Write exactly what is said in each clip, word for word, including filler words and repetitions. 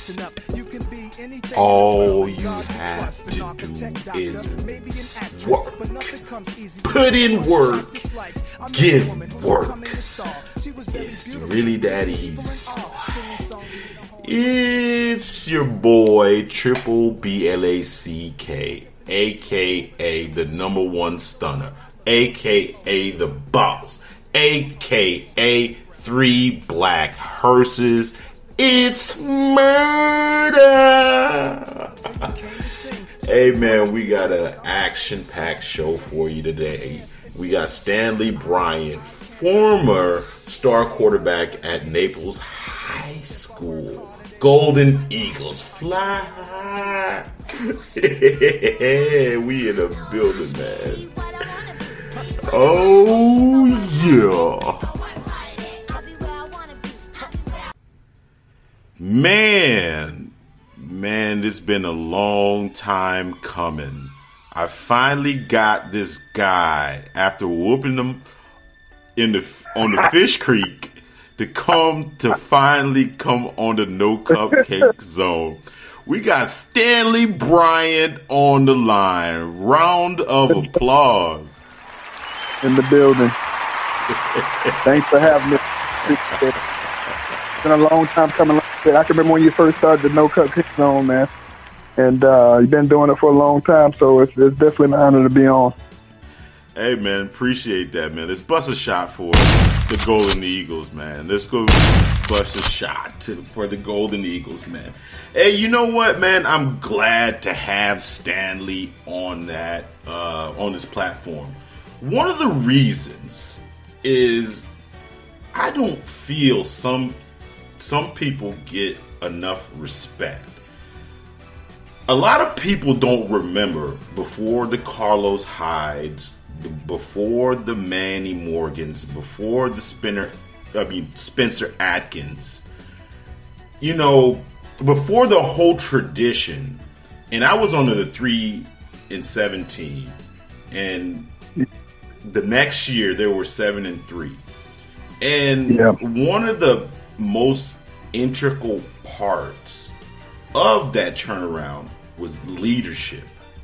All you have to do is work. Put in work. Give work. It's really that easy. It's your boy, Triple B L A C K, a k a the number one stunner, a k a the boss, a k a three black hearses. It's murder. Hey man, we got an action-packed show for you today. We got Stanley Bryant, former star quarterback at Naples High School. Golden Eagles fly. We in the building, man. Oh yeah. Man, man, it's been a long time coming. I finally got this guy after whooping him in the on the Fish Creek to come to finally come on the No Cupcake Zone. We got Stanley Bryant on the line. Round of applause. In the building. Thanks for having me. It's been a long time coming. I can remember when you first started the No Cupcake Zone, man. And uh, you've been doing it for a long time, so it's, it's definitely an honor to be on. Hey, man, appreciate that, man. Let's bust a shot for the Golden Eagles, man. Let's go bust a shot to, for the Golden Eagles, man. Hey, you know what, man? I'm glad to have Stanley on that, uh, on this platform. One of the reasons is I don't feel some some people get enough respect. A lot of people don't remember before the Carlos Hydes, before the Manny Morgans, before the Spinner, I mean Spencer Atkins. You know, before the whole tradition, and I was on the three and seventeen, and the next year they were seven and three, and yeah. One of the most integral parts of that turnaround was leadership.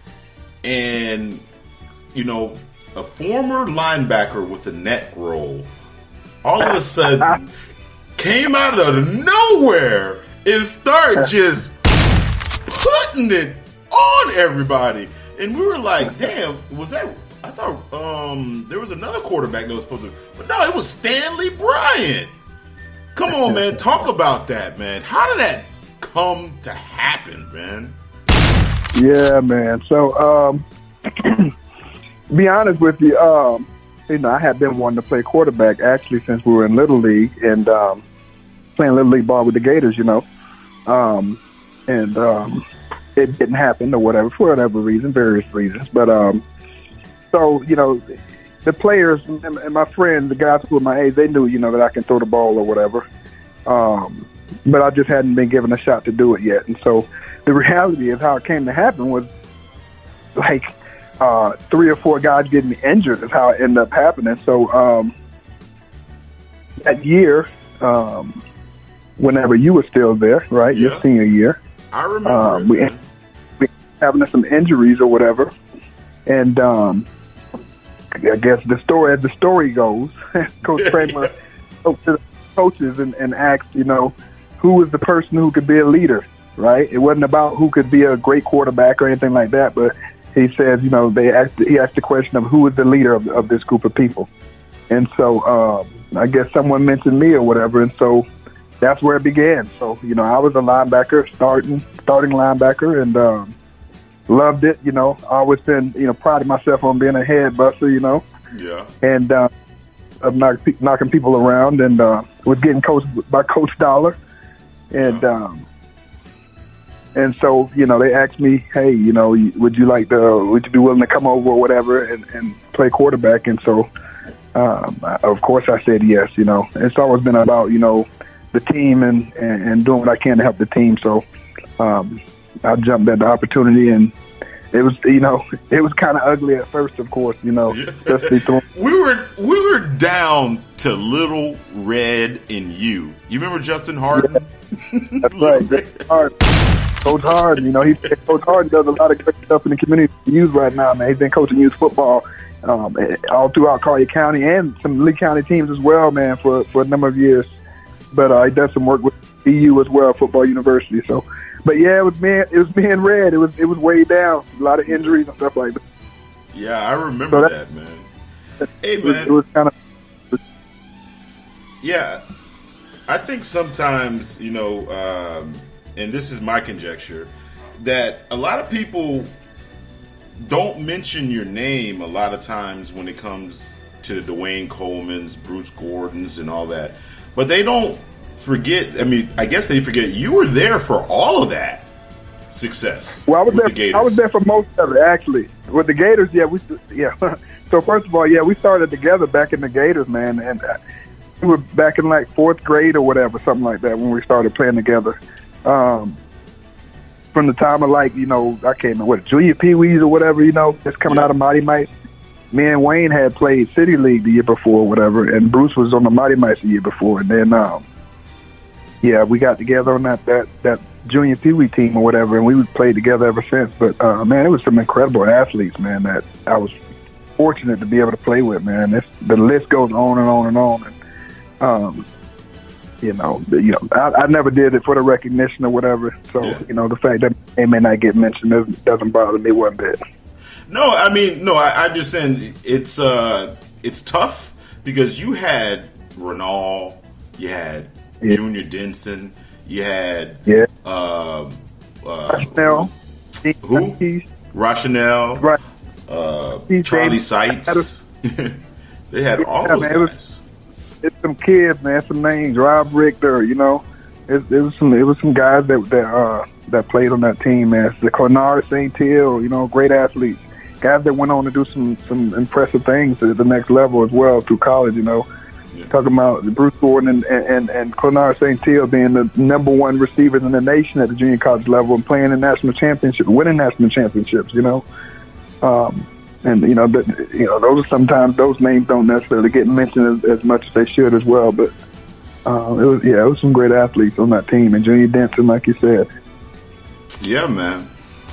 And, you know, a former linebacker with a neck roll all of a sudden came out of nowhere and started just putting it on everybody. And we were like, damn, was that... I thought um, there was another quarterback that was supposed to... But no, it was Stanley Bryant. Come on, man. Talk about that, man. How did that come to happen, man? Yeah, man. So, um, to be honest with you, um, you know, I had been wanting to play quarterback actually since we were in Little League and um, playing Little League ball with the Gators, you know. Um, and um, it didn't happen or whatever, for whatever reason, various reasons. But um, so, you know, the players and, and my friends, the guys who were my age, they knew, you know, that I can throw the ball or whatever. Um, but I just hadn't been given a shot to do it yet. And so the reality is how it came to happen was like uh, three or four guys getting injured is how it ended up happening. So um, that year, um, whenever you were still there, right, yeah. Your senior year, I remember um, we, we having some injuries or whatever. And um, I guess the story, as the story goes, Coach Kramer spoke to the coaches and, and asked, you know, who was the person who could be a leader, right? It wasn't about who could be a great quarterback or anything like that, but he said, you know, they asked, he asked the question of who was the leader of, of this group of people. And so um, I guess someone mentioned me or whatever, and so that's where it began. So, you know, I was a linebacker, starting starting linebacker, and um, loved it, you know. Always been, you know, prided myself on being a head buster, you know. Yeah. And uh, of knock, knocking people around, and uh, was getting coached by Coach Dollar. And yeah. um, and so, you know, they asked me, hey, you know, would you like to, would you be willing to come over or whatever and, and play quarterback? And so, um, of course, I said yes, you know. It's always been about, you know, the team and, and, and doing what I can to help the team. So um, I jumped at the opportunity, and it was, you know, it was kind of ugly at first, of course, you know. Yeah. we were we were down to Little Red and you. You remember Justin Harden? Yeah. That's right. Coach Hard. Coach Hard, you know, he Coach Hard does a lot of great stuff in the community to use right now, man. He's been coaching youth football um, all throughout Collier County and some Lee County teams as well, man, for, for a number of years. But uh, he does some work with B U as well, Football University. So, but yeah, it was me. It was me and Red. It was it was way down. A lot of injuries and stuff like that. Yeah, I remember so that, that, man. Hey, it was, man. It was kind of. Yeah, I think sometimes, you know, um, and this is my conjecture, that a lot of people don't mention your name a lot of times when it comes to Dwayne Coleman's, Bruce Gordon's, and all that. But they don't forget, I mean, I guess they forget you were there for all of that success. Well, I was there. The I was there for most of it, actually. With the Gators, yeah, we yeah. So first of all, yeah, we started together back in the Gators, man, and we were back in like fourth grade or whatever, something like that, when we started playing together. Um, from the time of like, you know, I can't remember what junior peewees or whatever, you know, just coming yeah. out of Mighty Mice. Me and Wayne had played City League the year before or whatever, and Bruce was on the Mighty Mice the year before, and then um, yeah, we got together on that that that junior peewee team or whatever, and we would play together ever since. But uh, man, it was some incredible athletes, man, that I was fortunate to be able to play with, man. It's, the list goes on and on and on. And, um, you know, the, you know, I, I never did it for the recognition or whatever. So, yeah. you know, the fact that it may not get mentioned doesn't, doesn't bother me one bit. No, I mean, no, I, I'm just saying it's uh, it's tough because you had Renal, you had yeah. Junior Denson, you had yeah. uh, uh, Rochinelle, who? Rochinelle, right. uh, Charlie Seitz. They had all yeah, those man, guys. It was, it's some kids, man. Some names, Rob Richter. You know, it, it was some. It was some guys that that uh, that played on that team, man. The Clonard, Saint Hill. You know, great athletes. Guys that went on to do some some impressive things at the next level as well through college. You know, yeah. talking about Bruce Gordon and and and Clonard Saint Hill being the number one receivers in the nation at the junior college level and playing in national championship, winning national championships. You know. Um, And you know, the, you know, those are sometimes those names don't necessarily get mentioned as, as much as they should as well. But uh, it was, yeah, it was some great athletes on that team, and Junior Denson, like you said. Yeah, man,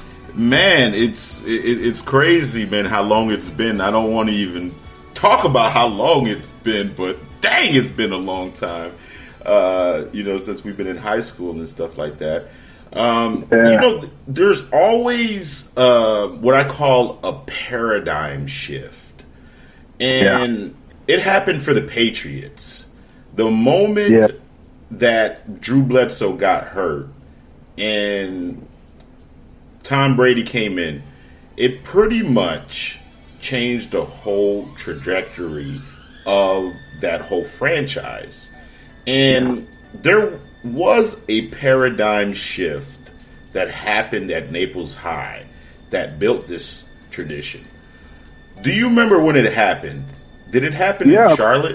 man, it's it, it's crazy, man. How long it's been? I don't want to even talk about how long it's been, but dang, it's been a long time. Uh, you know, since we've been in high school and stuff like that. Um, yeah. You know, there's always uh, what I call a paradigm shift. And yeah. it happened for the Patriots. The moment yeah. that Drew Bledsoe got hurt and Tom Brady came in, it pretty much changed the whole trajectory of that whole franchise. And yeah. there was a paradigm shift that happened at Naples High that built this tradition. Do you remember when it happened? Did it happen yeah. in Charlotte?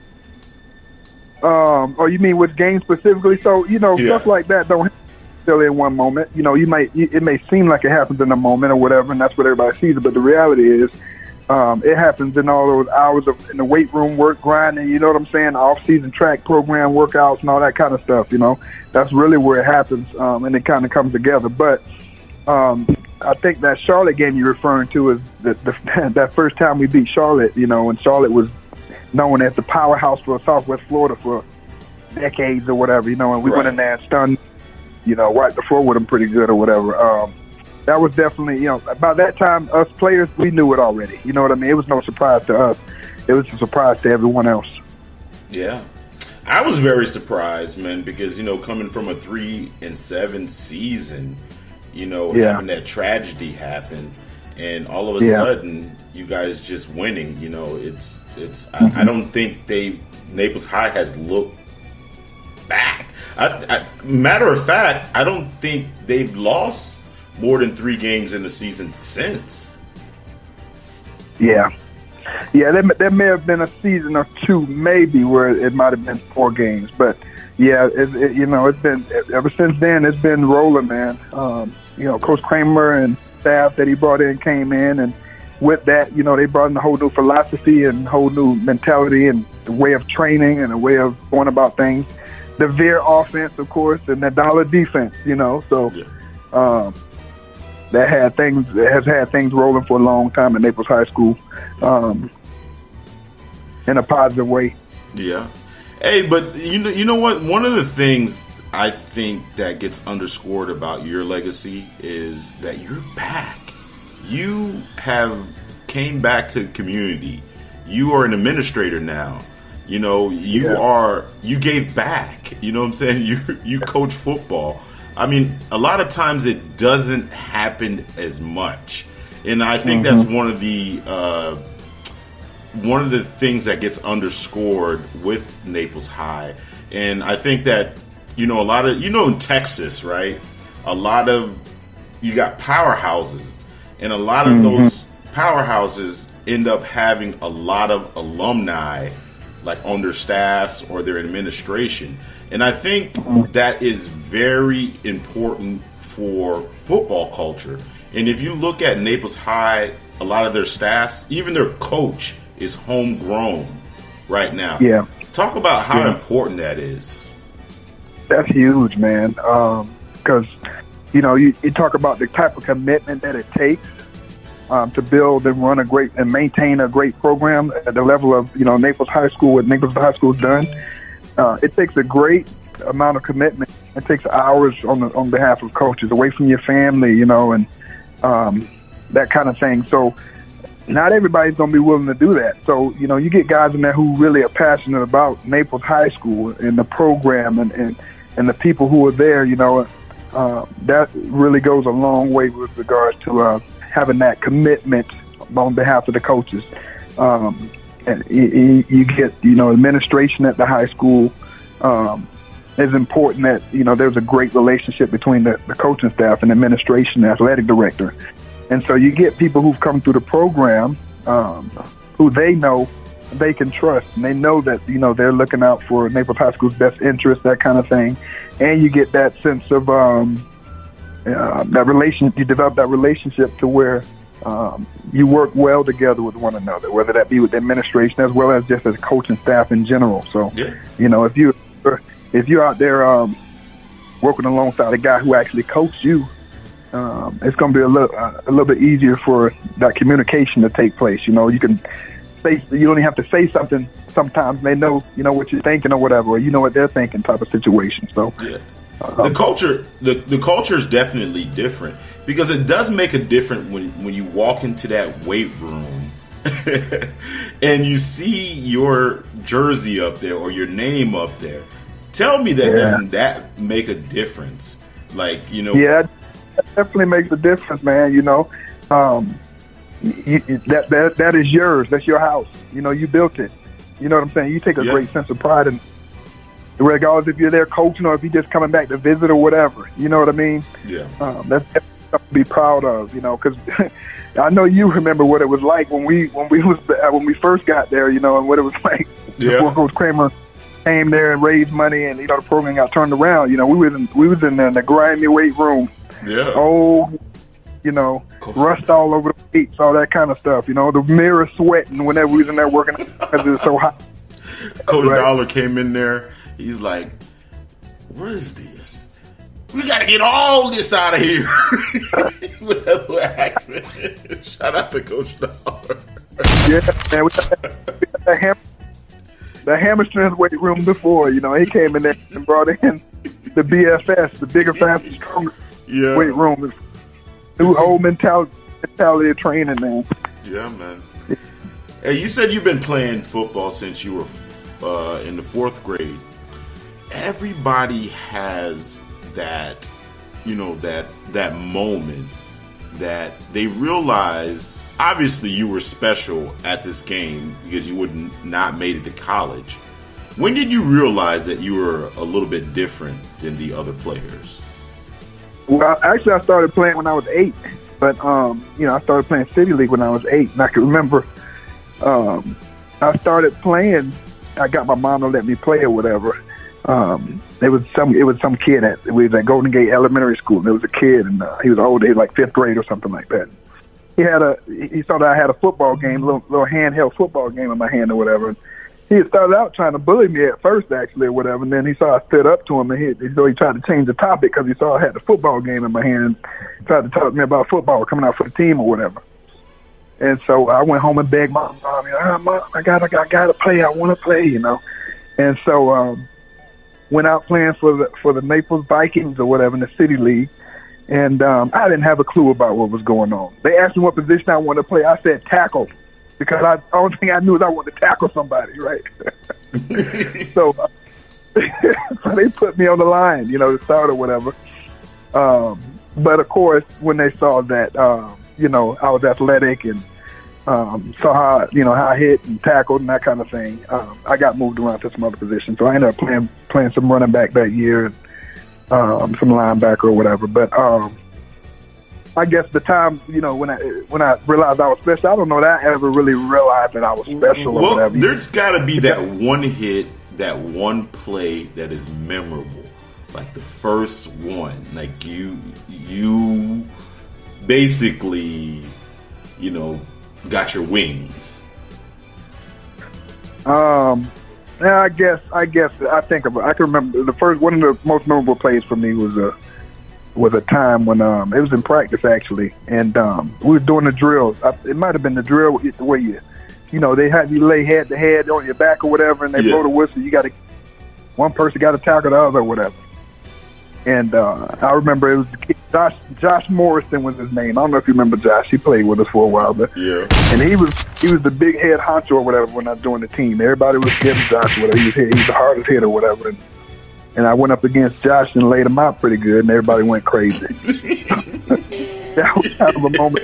Um, or you mean with games specifically? So, you know, yeah. stuff like that don't happen still in one moment. You know, you might it may seem like it happens in a moment or whatever, and that's what everybody sees it, but the reality is Um, it happens in all those hours of in the weight room work, grinding, you know what I'm saying, off-season track program workouts and all that kind of stuff, you know. That's really where it happens, um, and it kind of comes together. But um, I think that Charlotte game you're referring to is the, the, that first time we beat Charlotte, you know, and Charlotte was known as the powerhouse for Southwest Florida for decades or whatever, you know, and we right. went in there and stunned, you know, right before with them pretty good or whatever. Um, That was definitely, you know, by that time, us players, we knew it already. You know what I mean? It was no surprise to us. It was a surprise to everyone else. Yeah. I was very surprised, man, because, you know, coming from a three and seven season, you know, yeah. having that tragedy happen, and all of a yeah. sudden, you guys just winning, you know, it's, it's, mm-hmm. I, I don't think they, Naples High has looked back. I, I, matter of fact, I don't think they've lost more than three games in the season since. Yeah. Yeah, there, there may have been a season or two maybe where it might have been four games. But, yeah, it, it, you know, it's been, ever since then, it's been rolling, man. Um, you know, Coach Kramer and staff that he brought in came in, and with that, you know, they brought in a whole new philosophy and whole new mentality and the way of training and a way of going about things. the Veer offense, of course, and the dollar defense. You know, so Yeah. um, that had things that has had things rolling for a long time at Naples High School, um, in a positive way. Yeah. Hey, but you know, you know what? One of the things I think that gets underscored about your legacy is that you're back. You have came back to the community. You are an administrator now. You know, you Yeah. are you gave back. You know what I'm saying? You you coach football. I mean, a lot of times it doesn't happen as much, and I think Mm-hmm. that's one of the uh, one of the things that gets underscored with Naples High. And I think that, you know, a lot of, you know, in Texas, right, a lot of, you got powerhouses, and a lot of Mm-hmm. those powerhouses end up having a lot of alumni, like on their staffs or their administration. And I think that is very important for football culture. And if you look at Naples High, a lot of their staffs, even their coach, is homegrown right now. Yeah. Talk about how Yeah. important that is. That's huge, man. Because, you know, you, you talk about the type of commitment that it takes um, to build and run a great and maintain a great program at the level of, you know, Naples High School, what Naples High School's done. Uh, it takes a great amount of commitment. It takes hours on the, on behalf of coaches, away from your family, you know, and um, that kind of thing. So not everybody's going to be willing to do that. So, you know, you get guys in there who really are passionate about Naples High School and the program and, and, and the people who are there, you know, uh, that really goes a long way with regards to uh, having that commitment on behalf of the coaches. Um, and you, you get, you know, administration at the high school. Um, it's important that, you know, there's a great relationship between the, the coaching staff and administration, the athletic director. And so you get people who've come through the program um, who they know they can trust, and they know that, you know, they're looking out for Naples High School's best interest, that kind of thing. And you get that sense of um, uh, that relation. You develop that relationship to where um, you work well together with one another, whether that be with the administration as well as just as coaching staff in general. So, Yeah. you know, if you if you're out there um, working alongside a guy who actually coached you, Um, it's going to be a little uh, a little bit easier for that communication to take place. You know, you can say, you don't even have to say something. Sometimes they know, you know, what you're thinking or whatever, or you know what they're thinking, type of situation. So, Yeah. uh, The culture, the, the culture is definitely different, because it does make a difference when, when you walk into that weight room and you see your jersey up there or your name up there. Tell me that Yeah. doesn't that make a difference? Like, you know, yeah, that definitely makes a difference, man. You know, um, you, you, that that that is yours. That's your house. You know, you built it. You know what I'm saying? You take a Yeah. great sense of pride in, regardless if you're there coaching or if you're just coming back to visit or whatever. You know what I mean? yeah, Um, that's something to be proud of, you know, because I know you remember what it was like when we when we was uh, when we first got there, you know, and what it was like Yeah. before Coach Kramer came there and raised money, and you know the program got turned around. You know, we was in we was in there in the grimy weight room, yeah. oh, you know, Coach- rust all over the weights, all that kind of stuff. You know, the mirror sweating whenever we was in there working because it was so hot. Coach Right. Dollar came in there. He's like, "What is this? We got to get all this out of here." With that little accent. Shout out to Coach Dollar. Yeah, man, we had that, we had that ham, the hamstring weight room before. You know, he came in there and brought in the B F S, the bigger, faster, stronger Yeah, weight room. New whole mentality, mentality of training, man. yeah, man. Hey, you said you've been playing football since you were uh, in the fourth grade. Everybody has that, you know, that that moment that they realize. Obviously, you were special at this game because you would n- not made it to college. When did you realize that you were a little bit different than the other players? Well, actually, I started playing when I was eight, but um, you know, I started playing City League when I was eight, and I can remember um, I started playing. I got my mom to let me play or whatever. Um, it was some it was some kid at we was at Golden Gate Elementary School. And there was a kid, and uh, he was older, he was like fifth grade or something like that. He had a he saw that I had a football game, a little, little handheld football game in my hand or whatever. he had started out trying to bully me at first, actually, or whatever. And then he saw I stood up to him, and he, so he tried to change the topic because he saw I had the football game in my hand and tried to talk to me about football coming out for the team or whatever. And so I went home and begged my mom, you know, oh, Mom, I got, I got to play. I want to play, you know. And so um, went out playing for the for the Naples Vikings or whatever in the City League. And um, I didn't have a clue about what was going on. They asked me what position I wanted to play. I said tackle, because I, the only thing I knew is I wanted to tackle somebody, right? so, uh, so they put me on the line, you know, to start or whatever. Um, but, of course, when they saw that, um, you know, I was athletic and um, saw how, you know, how I hit and tackled and that kind of thing, um, I got moved around to some other positions. So I ended up playing playing some running back that year and um, some linebacker or whatever. But um, I guess the time, you know, when I when I realized I was special, I don't know that I ever really realized that I was special well, or whatever. There's got to be that one hit, that one play that is memorable, like the first one. Like you, you basically, you know, got your wings. Um, yeah, I guess, I guess, I think about. I can remember the first one of the most memorable plays for me was a was a time when um it was in practice actually, and um we were doing the drills. I, it might have been the drill where you, you know, they had you lay head to head on your back or whatever, and they yeah. blow the whistle. You got to one person got to tackle the other or whatever. And uh, I remember it was the kid, Josh. Josh Morrison was his name. I don't know if you remember Josh. He played with us for a while, but yeah. And he was he was the big head honcho or whatever when I joined the team. Everybody was getting Josh or whatever. He was, he was the hardest hit or whatever. And, and I went up against Josh and laid him out pretty good, and everybody went crazy. That was kind of a moment.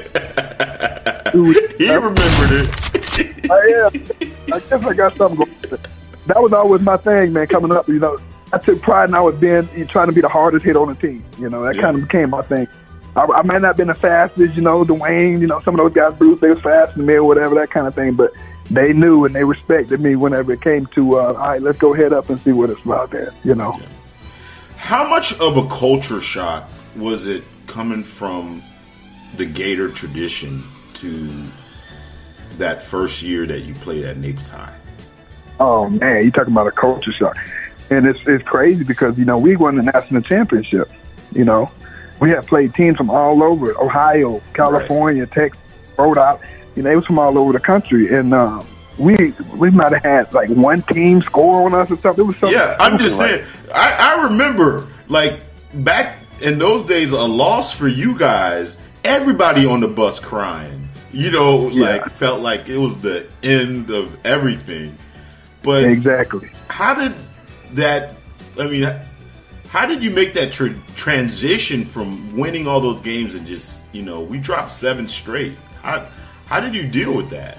Dude, he that, remembered it. I am. I guess I got something going. That was always my thing, man. Coming up, you know. I took pride in I was being trying to be the hardest hit on the team. You know, that yeah. kind of became my thing. I, I might not have been the fastest, you know, Dwayne, you know, some of those guys, Bruce, they was faster than me or whatever, that kind of thing. But they knew and they respected me whenever it came to, uh, all right, let's go head up and see what it's about there, you know. Yeah. How much of a culture shock was it coming from the Gator tradition to that first year that you played at Naples High? Oh, man, you're talking about a culture shock. And it's it's crazy because, you know, we won the national championship, you know. We had played teams from all over, Ohio, California, right. Texas, Rhode Island. You know, they was from all over the country. And um, we we might have had, like, one team score on us or something. It was something. Yeah, I'm just saying. Like, I, I remember, like, back in those days, a loss for you guys, everybody on the bus crying. You know, like, yeah. felt like it was the end of everything. But exactly. How did that, I mean, how did you make that tra- transition from winning all those games and just, you know, we dropped seven straight. How how did you deal with that?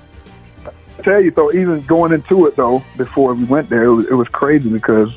I tell you, though, even going into it, though, before we went there, it was, it was crazy because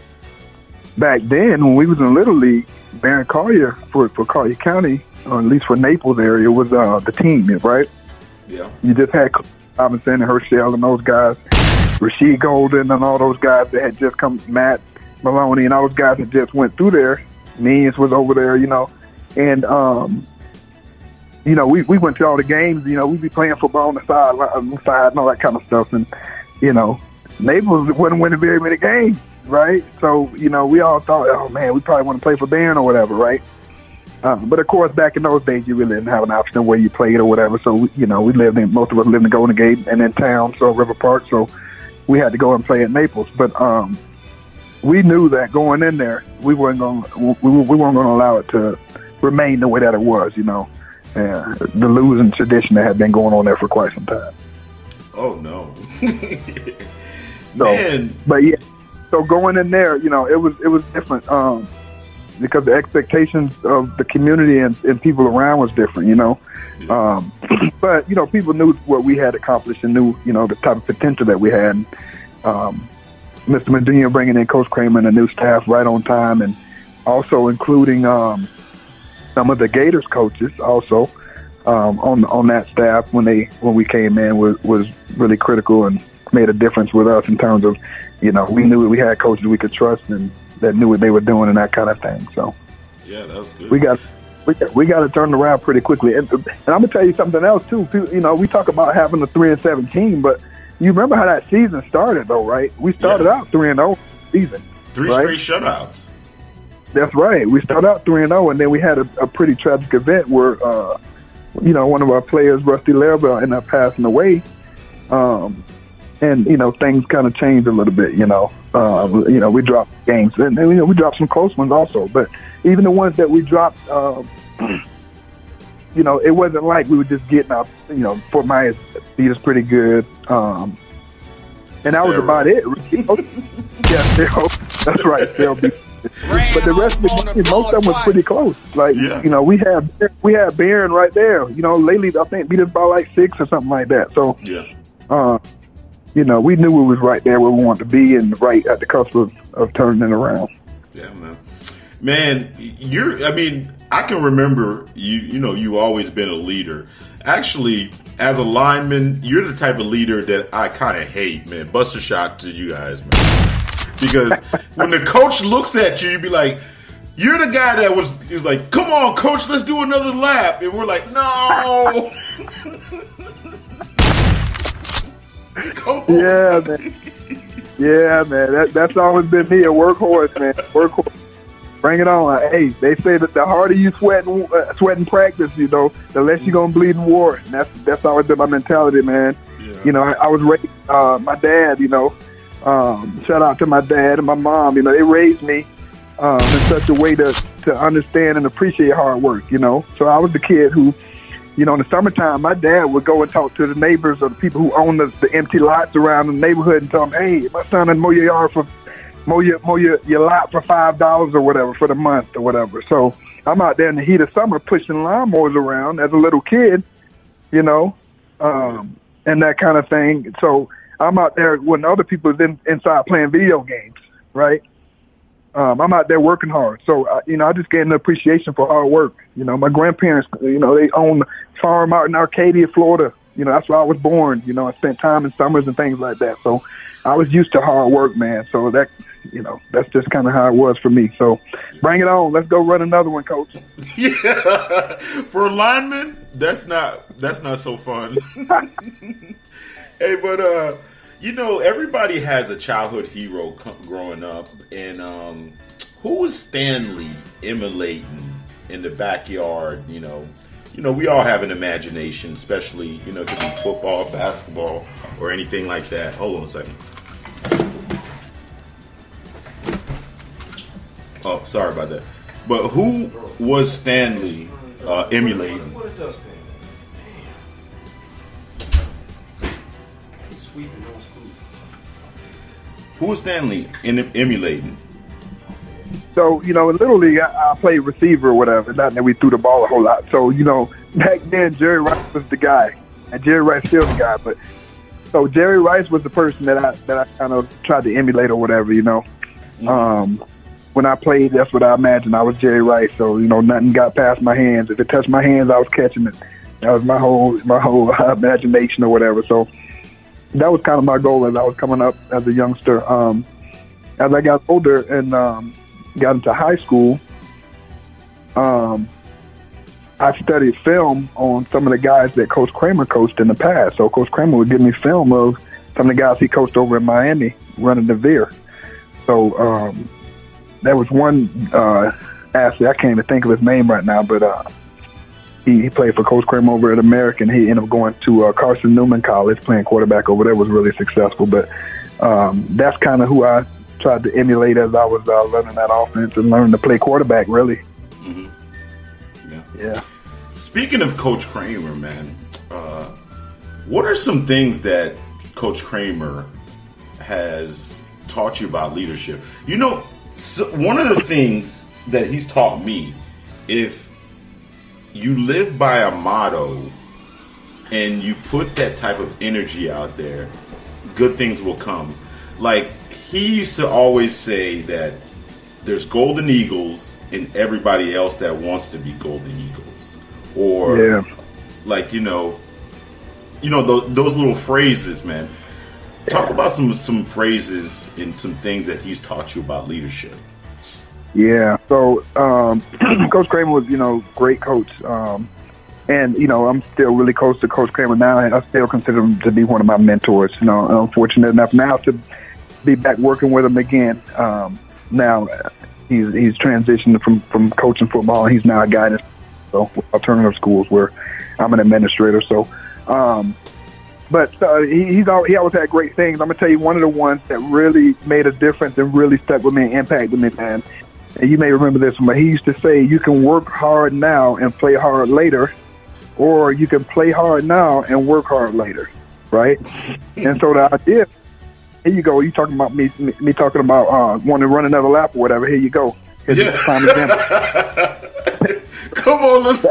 back then, when we was in Little League, Baron Collier, for, for Collier County, or at least for Naples area, was uh, the team, right? Yeah. You just had Robinson and Herschel and those guys. Rasheed Golden and all those guys that had just come, Matt Maloney and all those guys that just went through there. Means was over there, you know. And, um, you know, we, we went to all the games. You know, we'd be playing football on the side, on the side and all that kind of stuff. And, you know, Naples wasn't winning very many games, right? So, you know, we all thought, oh, man, we probably want to play for Barron or whatever, right? Um, but, of course, back in those days, you really didn't have an option where you played or whatever. So, you know, we lived in, most of us lived in Golden Gate and in town, so River Park. So, we had to go and play at Naples, but um, we knew that going in there, we weren't going we, we weren't going to allow it to remain the way that it was. You know, uh, the losing tradition that had been going on there for quite some time. Oh no, so, man! But yeah, so going in there, you know, it was it was different um, because the expectations of the community and, and people around was different. You know. Um, but, you know, people knew what we had accomplished and knew, you know, the type of potential that we had. Um, Mister Medina bringing in Coach Kramer and the new staff right on time, and also including um, some of the Gators coaches also um, on on that staff when they when we came in was, was really critical and made a difference with us in terms of, you know, we knew we had coaches we could trust and that knew what they were doing and that kind of thing. So, yeah, that was good. We got. We got, we got to turn it around pretty quickly. And, and I'm going to tell you something else, too. You know, we talk about having a three and seven team, but you remember how that season started, though, right? We started Yeah. out three and zero season. Three right? straight shutouts. That's right. We started out three and zero, and then we had a, a pretty tragic event where, uh, you know, one of our players, Rusty Larabelle, ended up passing away. Um, and you know, things kind of changed a little bit. You know, uh, you know, we dropped games, and, and you know, we dropped some close ones also. But even the ones that we dropped. Uh, You know, it wasn't like we were just getting out. You know, Fort Myers beat us pretty good, um, and that was about it. Yeah, still, that's right. Still beat. But the rest of the game, most of them was pretty close. Like Yeah. you know, we had we had Barron right there. You know, lately I think beat us by like six or something like that. So Yeah. uh, you know, we knew we was right there where we wanted to be and right at the cusp of, of turning it around. Yeah, man. Man, you're, I mean, I can remember you, you know, you always been a leader. Actually, as a lineman, you're the type of leader that I kind of hate, man. Bust a shot to you guys, man. Because when the coach looks at you, you be like, you're the guy that was, he was like, come on, coach, let's do another lap. And we're like, no. Come on. Yeah, man. Yeah, man. That, that's always been me, a workhorse, man. Workhorse. Bring it on. Hey, they say that the harder you sweat and uh, sweat in practice, you know, the less you're gonna bleed in war. And that's that's always been my mentality, man. Yeah. You know, I, I was raised. Uh, my dad, you know, um, shout out to my dad and my mom. You know, they raised me um, in such a way to to understand and appreciate hard work. You know, so I was the kid who, you know, in the summertime, my dad would go and talk to the neighbors or the people who own the, the empty lots around the neighborhood and tell them, hey, my son done mow your yard for. mow your mow your, your lot for five dollars or whatever for the month or whatever. So I'm out there in the heat of summer pushing lawnmowers around as a little kid, you know, um, and that kind of thing. So I'm out there when other people is in, inside playing video games, right? Um, I'm out there working hard. So uh, you know, I just get an appreciation for hard work. You know, my grandparents, you know, they own a farm out in Arcadia, Florida. You know, that's where I was born. You know, I spent time in summers and things like that. So I was used to hard work, man. So that, you know, that's just kind of how it was for me. So bring it on. Let's go run another one, Coach. Yeah. For a lineman, that's not that's not so fun. Hey, but uh, you know, everybody has a childhood hero c- growing up, and um, who was Stanley emulating in the backyard? You know, you know, we all have an imagination, especially, you know, it could be football, basketball, or anything like that. Hold on a second. Oh, sorry about that. But who was Stanley uh, emulating? What it does, man. He's sweeping on school. Who was Stanley in, emulating? So, you know, in Little League, I, I played receiver or whatever. Not that we threw the ball a whole lot. So, you know, back then, Jerry Rice was the guy. And Jerry Rice still the guy. But so Jerry Rice was the person that I that I kind of tried to emulate or whatever, you know. Mm-hmm. Um, when I played, that's what I imagined. I was Jerry Rice. So, you know, nothing got past my hands. If it touched my hands, I was catching it. That was my whole my whole imagination or whatever. So that was kind of my goal as I was coming up as a youngster. Um, as I got older and um, got into high school, um, I studied film on some of the guys that Coach Kramer coached in the past. So Coach Kramer would give me film of some of the guys he coached over in Miami running the Veer. So um, there was one uh, athlete, I can't even think of his name right now, but uh, he, he played for Coach Kramer over at American. He ended up going to uh, Carson Newman College, playing quarterback over there, was really successful. But um, that's kind of who I tried to emulate as I was uh, learning that offense and learning to play quarterback, really. Mm-hmm. Yeah. Yeah. Speaking of Coach Kramer, man, uh, what are some things that Coach Kramer has taught you about leadership? You know, so one of the things that he's taught me, if you live by a motto and you put that type of energy out there, good things will come. Like, he used to always say that there's golden eagles in everybody else that wants to be golden eagles. Or, yeah. like, you know, you know th- those little phrases, man. Talk about some some phrases and some things that he's taught you about leadership. Yeah. So um, Coach Kramer was, you know, great coach. Um, And, you know, I'm still really close to Coach Kramer now, and I still consider him to be one of my mentors. You know, I'm fortunate enough now to be back working with him again. Um, now he's he's transitioned from, from coaching football, and he's now a guidance so alternative schools where I'm an administrator. So, um, but uh, he, he's all, he always had great things. I'm gonna tell you one of the ones that really made a difference and really stuck with me and impacted me, man. And you may remember this one, but he used to say, "You can work hard now and play hard later, or you can play hard now and work hard later." Right? And so the idea, here you go. You talking about me? Me, me talking about uh, wanting to run another lap or whatever? Here you go. Here's yeah. a prime example. Come on, let's. The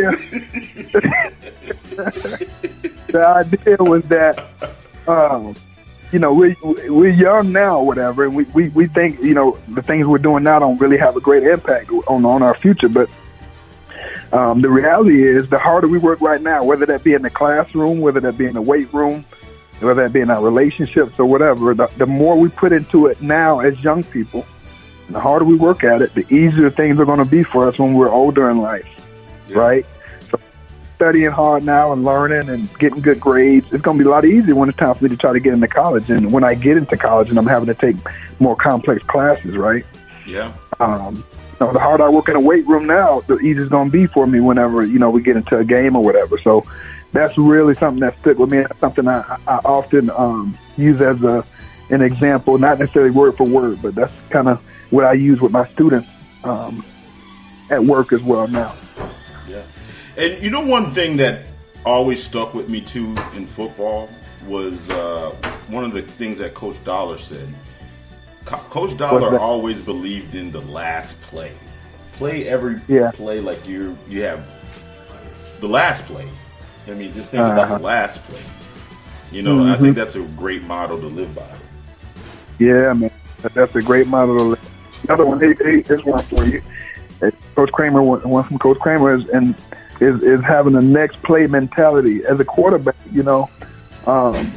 idea, the idea was that, um, you know, we we're young now, or whatever, and we, we, we think, you know, the things we're doing now don't really have a great impact on on our future, but. Um, the reality is, the harder we work right now, whether that be in the classroom, whether that be in the weight room, whether that be in our relationships or whatever, the, the more we put into it now as young people, the harder we work at it, the easier things are going to be for us when we're older in life, yeah. Right? So studying hard now and learning and getting good grades, it's going to be a lot easier when it's time for me to try to get into college. And when I get into college and I'm having to take more complex classes, right? Yeah. Um, You know, the harder I work in a weight room now, the easier it's going to be for me whenever, you know, we get into a game or whatever. So that's really something that stuck with me. That's something I, I often um, use as a an example, not necessarily word for word, but that's kind of what I use with my students um, at work as well now. Yeah. And you know, one thing that always stuck with me, too, in football was uh, one of the things that Coach Dollar said. Coach Dollar always believed in the last play. Play every yeah. play like you you have the last play. I mean, just think uh-huh. about the last play. You know, mm-hmm. I think that's a great motto to live by. Yeah, man, that's a great motto to live. Another one, hey, hey, here's one for you. Coach Kramer, one from Coach Kramer is and is is having a next play mentality as a quarterback. You know, um,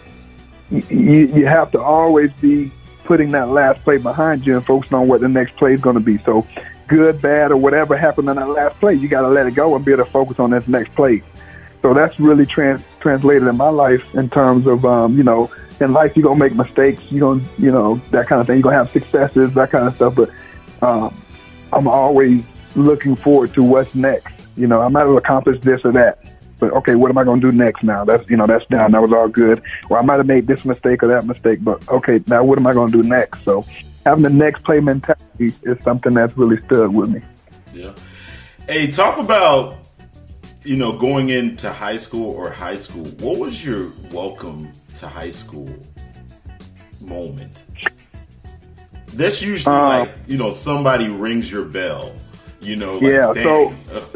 you you have to always be putting that last play behind you and focusing on what the next play is going to be. So good, bad, or whatever happened in that last play, you got to let it go and be able to focus on this next play. So that's really trans- translated in my life in terms of, um, you know, in life you're going to make mistakes, you're going to, you know, that kind of thing. You're going to have successes, that kind of stuff. But um, I'm always looking forward to what's next. You know, I might have accomplished this or that. But, okay, what am I going to do next now? That's, you know, that's down. That was all good. Or I might have made this mistake or that mistake. But, okay, now what am I going to do next? So having the next play mentality is something that's really stood with me. Yeah. Hey, talk about, you know, going into high school or high school. What was your welcome to high school moment? That's usually uh, like, you know, somebody rings your bell. You know, like, yeah, dang. So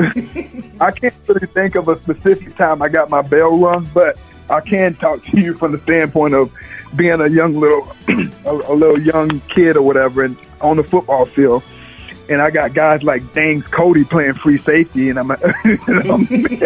I can't really think of a specific time I got my bell rung, but I can talk to you from the standpoint of being a young little, a, a little young kid or whatever, and on the football field, and I got guys like Dames Cody playing free safety, and I'm, you know,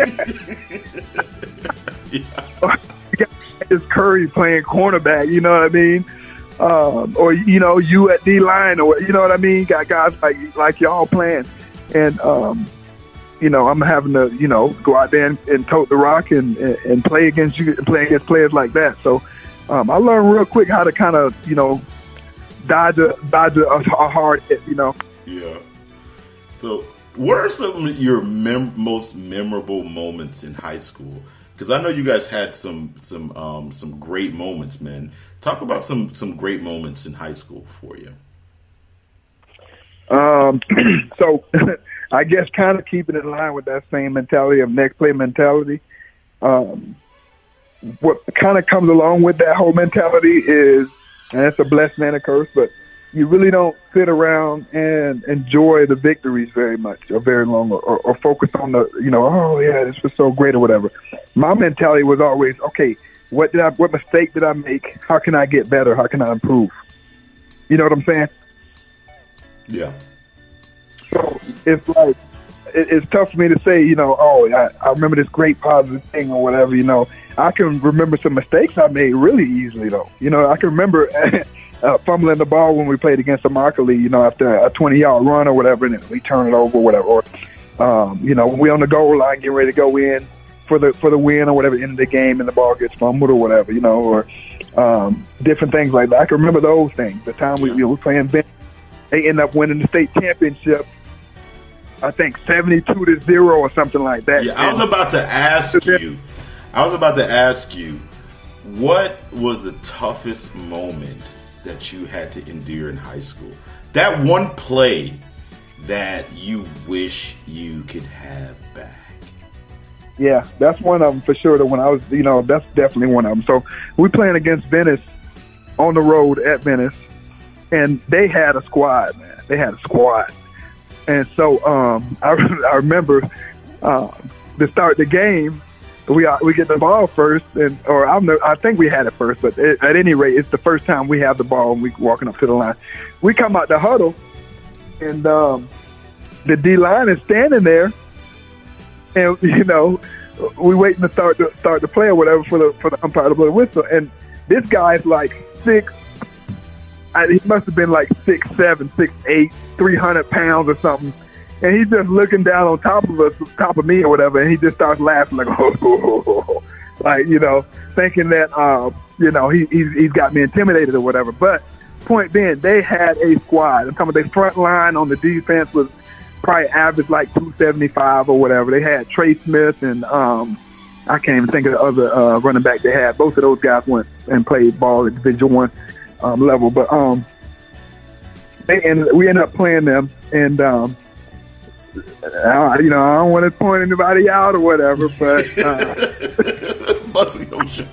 yeah. You got this Curry playing cornerback, you know what I mean? Um, or you know, you at D line, or you know what I mean? Got guys like like y'all playing. And, um, you know, I'm having to, you know, go out there and, and tote the rock and, and, and play against you, play against players like that. So um, I learned real quick how to kind of, you know, dodge a, dodge a, a hard hit, you know. Yeah. So what are some of your mem- most memorable moments in high school? Because I know you guys had some some um, some great moments, man. Talk about some, some great moments in high school for you. Um, so I guess kind of keeping in line with that same mentality of next play mentality. Um, what kind of comes along with that whole mentality is, and it's a blessing and a curse, but you really don't sit around and enjoy the victories very much or very long or, or, or focus on the, you know, oh yeah, this was so great or whatever. My mentality was always, okay, what did I, what mistake did I make? How can I get better? How can I improve? You know what I'm saying? Yeah. So it's like, it, it's tough for me to say, you know, oh, I, I remember this great positive thing or whatever, you know. I can remember some mistakes I made really easily, though. You know, I can remember uh, fumbling the ball when we played against Immokalee, you know, after a twenty-yard run or whatever, and we turn it over or whatever. Or Um, you know, when we on the goal line getting ready to go in for the for the win or whatever, end of the game and the ball gets fumbled or whatever, you know, or um, different things like that. I can remember those things. The time we, we were playing Ben, they ended up winning the state championship, I think seventy-two to zero or something like that. Yeah, I was about to ask you, I was about to ask you, what was the toughest moment that you had to endure in high school? That one play that you wish you could have back. Yeah, that's one of them for sure. That when I was, you know, that's definitely one of them. So we playing against Venice on the road at Venice, and they had a squad, man. They had a squad, and so um, I, I remember uh, to start the game, we uh, we get the ball first, and or I'm the, I think we had it first, but it, at any rate, it's the first time we have the ball and we walking up to the line. We come out the huddle, and um, the D line is standing there. And you know, we waiting to start to start the play or whatever for the for the umpire to blow the whistle. And this guy's like six. I, he must have been like six, seven, six, eight, three hundred pounds or something. And he's just looking down on top of us, top of me or whatever. And he just starts laughing like, oh, oh, oh, oh. Like, you know, thinking that uh, you know he he's, he's got me intimidated or whatever. But point being, they had a squad. I'm talking about their front line on the defense was probably averaged like two seventy-five or whatever. They had Trey Smith and um, I can't even think of the other uh, running back they had. Both of those guys went and played ball at Division One um, level. But um, they ended, we ended up playing them, and um, I, you know I don't want to point anybody out or whatever, but uh, busting those shots.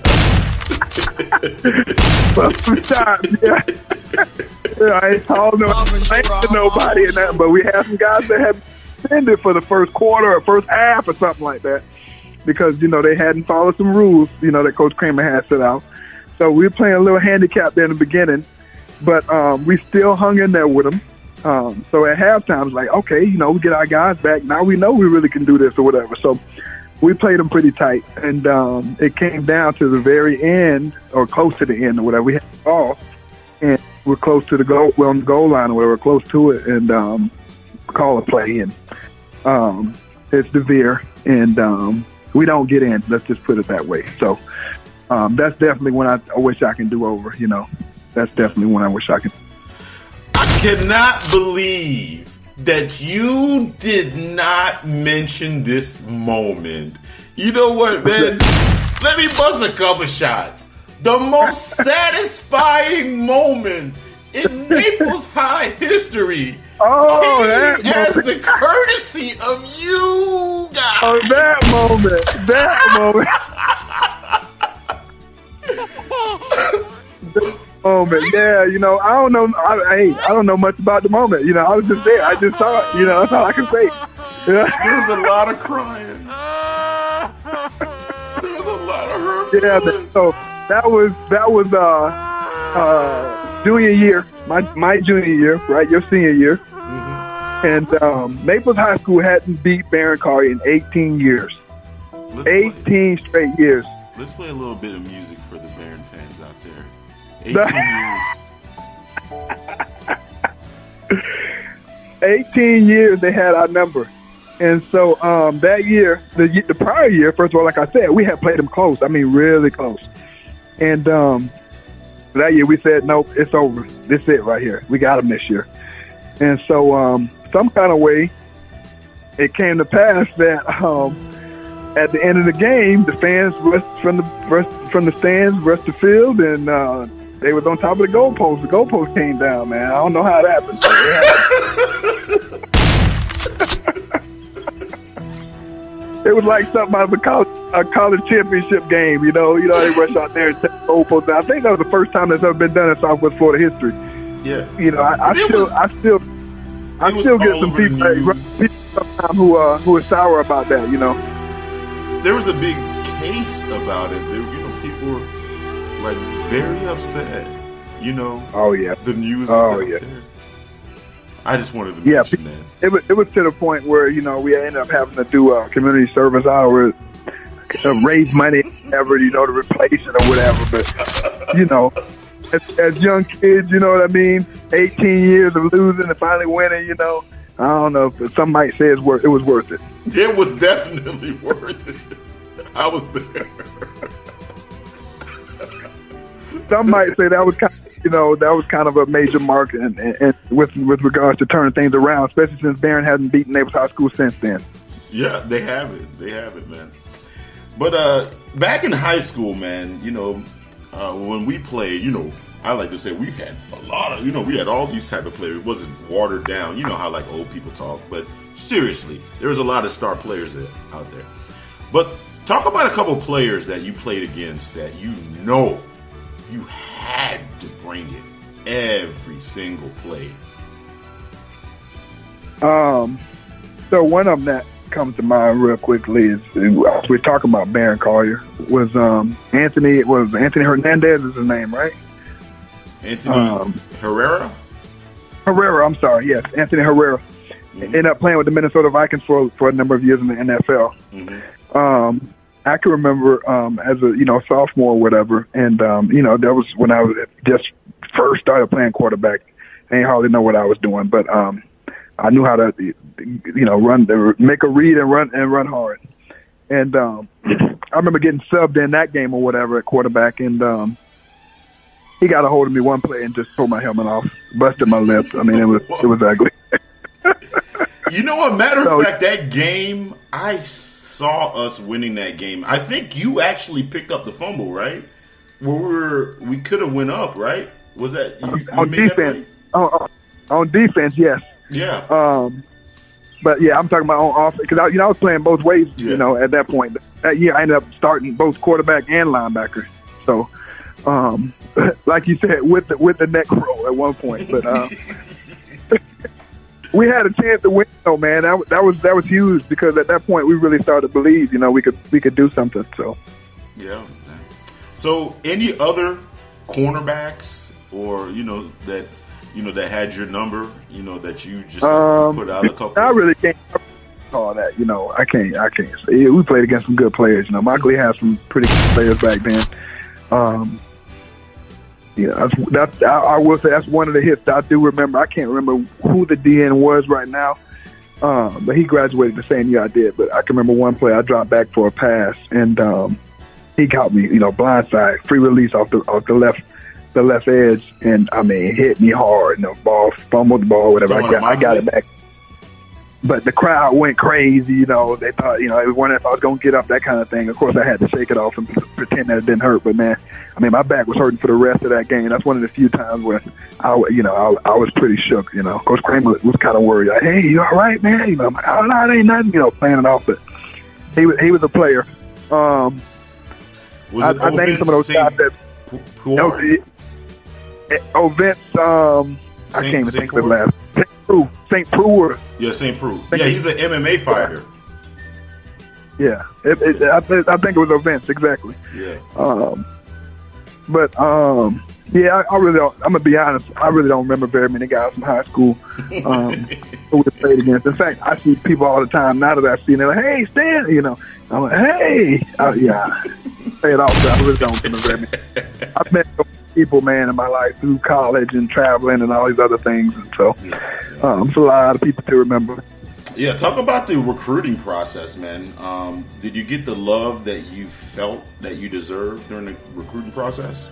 Busting shots, yeah. Yeah, I ain't told no, I ain't to nobody in that, but we had some guys that had suspended for the first quarter or first half or something like that because, you know, they hadn't followed some rules, you know, that Coach Kramer had set out. So we were playing a little handicap there in the beginning, but um, we still hung in there with them. Um, so at halftime, it's like, okay, you know, we get our guys back. Now we know we really can do this or whatever. So we played them pretty tight, and um, it came down to the very end or close to the end or whatever. We had the ball, and we're close to the goal, we're on the goal line or whatever, close to it, and um, call a play, and um, it's DeVere, and um, we don't get in. Let's just put it that way. So um, that's definitely one I, I wish I can do over, you know. That's definitely one I wish I could. I cannot believe that you did not mention this moment. You know what, man? Let me bust a couple shots. The most satisfying moment in Naples High history oh, came that as moment. the courtesy of you guys. Oh, that moment. That moment. that moment. Yeah, you know, I don't know. I, hey, I don't know much about the moment. You know, I was just there. I just saw it. You know, that's all I can say. Yeah. There was a lot of crying. There was a lot of hurt. Yeah, so that was that was uh, uh, junior year, my my junior year, right? Your senior year, mm-hmm. and um, Naples High School hadn't beat Barron Collier in eighteen years, let's eighteen play, straight years. Let's play a little bit of music for the Barron fans out there. eighteen years. eighteen years they had our number. And so um, that year, the, the prior year, first of all, like I said, we had played them close. I mean, really close. And um, that year we said, nope, it's over. This is it right here. We got them this year. And so um, some kind of way, it came to pass that um, at the end of the game, the fans rushed from the rushed from the stands, rushed the field, and uh, they was on top of the goalpost. The goalpost came down, man. I don't know how it happened. It was like something out of a college, a college championship game, you know. You know, they rush out there and take the goalpost down. I think that was the first time that's ever been done in Southwest Florida history. Yeah. You know, I, I still, was, I still, I still get some people, that, people sometimes who uh, who are sour about that. You know, there was a big case about it. There, you know, people were like very upset. You know. Oh yeah. The news. Oh out yeah. There. I just wanted to yeah, mention that. It was, it was to the point where, you know, we ended up having to do a community service hour, uh, raise money, whatever, you know, to replace it or whatever. But, you know, as, as young kids, you know what I mean? eighteen years of losing and finally winning, you know, I don't know if some might say it's worth, it was worth it. It was definitely worth it. I was there. Some might say that was kind of, you know, that was kind of a major mark and, and, and with with regards to turning things around, especially since Barron hasn't beaten Naples High School since then. Yeah, they have it. They have it, man. But uh, back in high school, man, you know, uh, when we played, you know, I like to say we had a lot of, you know, we had all these type of players. It wasn't watered down. You know how like old people talk. But seriously, there was a lot of star players there, out there. But talk about a couple players that you played against that you know you had to bring it every single play. Um, so one of them that comes to mind real quickly is we're talking about Barron Collier was um, Anthony was Anthony Hernandez is his name, right? Anthony um, Herrera. Herrera, I'm sorry, yes, Anthony Herrera. Mm-hmm. Ended up playing with the Minnesota Vikings for for a number of years in the N F L. Mm-hmm. Um, I can remember um, as a you know sophomore or whatever, and um, you know that was when I was just first started playing quarterback. I ain't hardly know what I was doing, but um, I knew how to you know run, make a read and run and run hard. And um, I remember getting subbed in that game or whatever at quarterback, and um, he got a hold of me one play and just pulled my helmet off, busted my lip. I mean, it was it was ugly. You know what? Matter of so, fact, that game I saw us winning that game. I think you actually picked up the fumble, right? Where we were, we could have went up, right? Was that you, you on defense? On, on defense, yes. Yeah. Um, but yeah, I'm talking about on offense because I, you know I was playing both ways. Yeah. You know, at that point, that year I ended up starting both quarterback and linebacker. So, um, like you said, with the with the neck roll at one point, but. Um, We had a chance to win, though, man. That, that was that was huge because at that point we really started to believe, you know, we could we could do something. So, yeah. So, any other cornerbacks, or you know that you know that had your number, you know that you just um, put out a couple. I really can't call that. You know, I can't. I can't say we played against some good players. You know, Michael had some pretty good players back then. Um, Yeah, that's, that's, I, I will say that's one of the hits that I do remember. I can't remember who the D N was right now, um, but he graduated the same year I did. But I can remember one play I dropped back for a pass, and um, he caught me, you know, blindside, free release off the off the left the left edge, and I mean, hit me hard. You know, ball fumbled the ball, whatever. I got, I got it back. But the crowd went crazy, you know. They thought, you know, they were wondering if I was going to get up, that kind of thing. Of course, I had to shake it off and pretend that it didn't hurt. But, man, I mean, my back was hurting for the rest of that game. That's one of the few times where, I, you know, I, I was pretty shook, you know. Coach Kramer was kind of worried. Like, hey, you all right, man? You know, I'm like, oh, no, it ain't nothing, you know, playing it off. But he was, he was a player. Um, was I, it I think some of those guys that – no, it, it, oh, Vince, um, I can't even think of it last. Saint Prue. Yeah, Saint Prue. Yeah, he's an M M A fighter. Yeah, it, it, I, I think it was events exactly. Yeah. Um, but um, yeah, I, I really don't. I'm gonna be honest. I really don't remember very many guys from high school um, who we played against. In fact, I see people all the time now that I see them. They're like, "Hey, Stan," you know. I'm like, "Hey," uh, yeah. Say it all. I really don't remember very many. I've met people, man, in my life through college and traveling and all these other things, and so um, it's a lot of people to remember. Yeah, talk about the recruiting process, man. Um, did you get the love that you felt that you deserved during the recruiting process?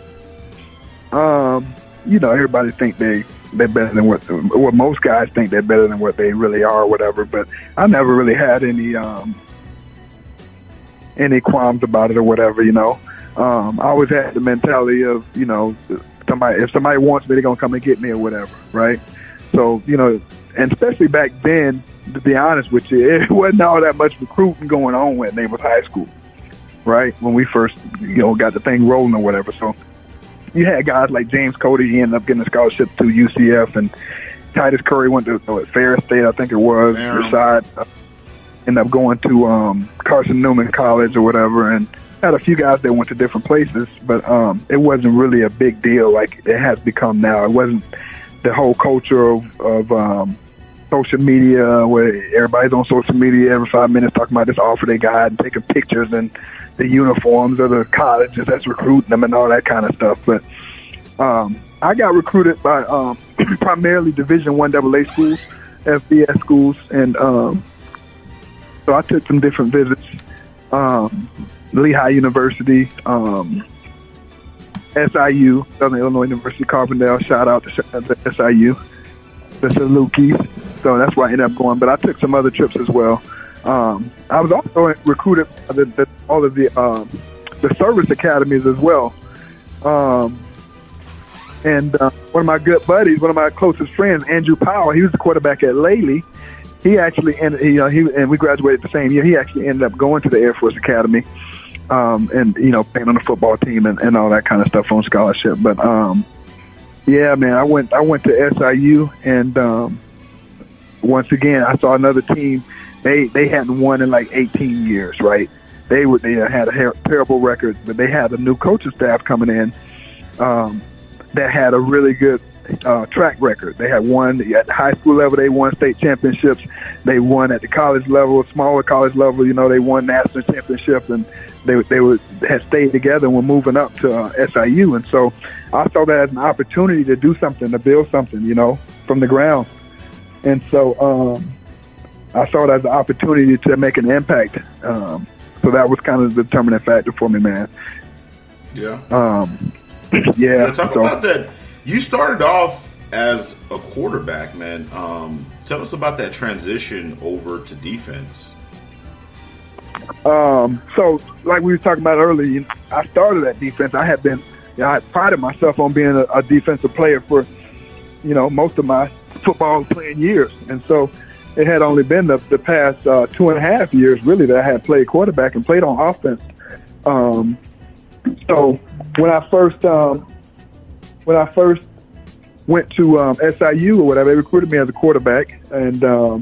Um, you know, everybody think they they're better than what. Well, most guys think they're better than what they really are, or whatever. But I never really had any um, any qualms about it or whatever. You know. Um, I always had the mentality of, you know, somebody if somebody wants me, they're going to come and get me or whatever, right? So, you know, and especially back then, to be honest with you, it wasn't all that much recruiting going on when they was high school, right? When we first, you know, got the thing rolling or whatever. So you had guys like James Cody, he ended up getting a scholarship to U C F, and Titus Curry went to uh, Ferris State, I think it was, Rashad uh, ended up going to um, Carson Newman College or whatever, and had a few guys that went to different places, but um, it wasn't really a big deal like it has become now. It wasn't the whole culture of, of um, social media where everybody's on social media every five minutes talking about this offer they got and taking pictures and the uniforms of the colleges that's recruiting them and all that kind of stuff. But um, I got recruited by um, primarily Division One double A schools. F B S schools, and um, so I took some different visits. Um, Lehigh University, um, S I U, Southern Illinois University, Carbondale. Shout out to, to S I U, the Salukis. So that's why I ended up going. But I took some other trips as well. Um, I was also recruited by the, the, all of the um, the service academies as well. Um, and uh, one of my good buddies, one of my closest friends, Andrew Powell, he was the quarterback at Laley. He actually ended, you know, he and we graduated the same year. He actually ended up going to the Air Force Academy, um, and you know, playing on the football team and, and all that kind of stuff on scholarship. But um, yeah, man, I went I went to S I U, and um, once again, I saw another team. They they hadn't won in like eighteen years, right? They would they had a her- terrible record, but they had a new coaching staff coming in um, that had a really good uh, track record. They had won at the high school level. They won state championships. They won at the college level, smaller college level. You know, they won national championships, and they they would had stayed together and were moving up to uh, S I U. And so I saw that as an opportunity to do something, to build something, you know, from the ground. And so um, I saw it as an opportunity to make an impact. Um, so that was kind of the determining factor for me, man. Yeah. Um, yeah. yeah talk so, about that. You started off as a quarterback, man. Um, tell us about that transition over to defense. Um, so, like we were talking about earlier, I started at defense. I had been, you know, I prided myself on being a, a defensive player for, you know, most of my football playing years. And so it had only been the, the past uh, two and a half years, really, that I had played quarterback and played on offense. Um, so when I first um, when I first went to um, S I U or whatever, they recruited me as a quarterback, and um,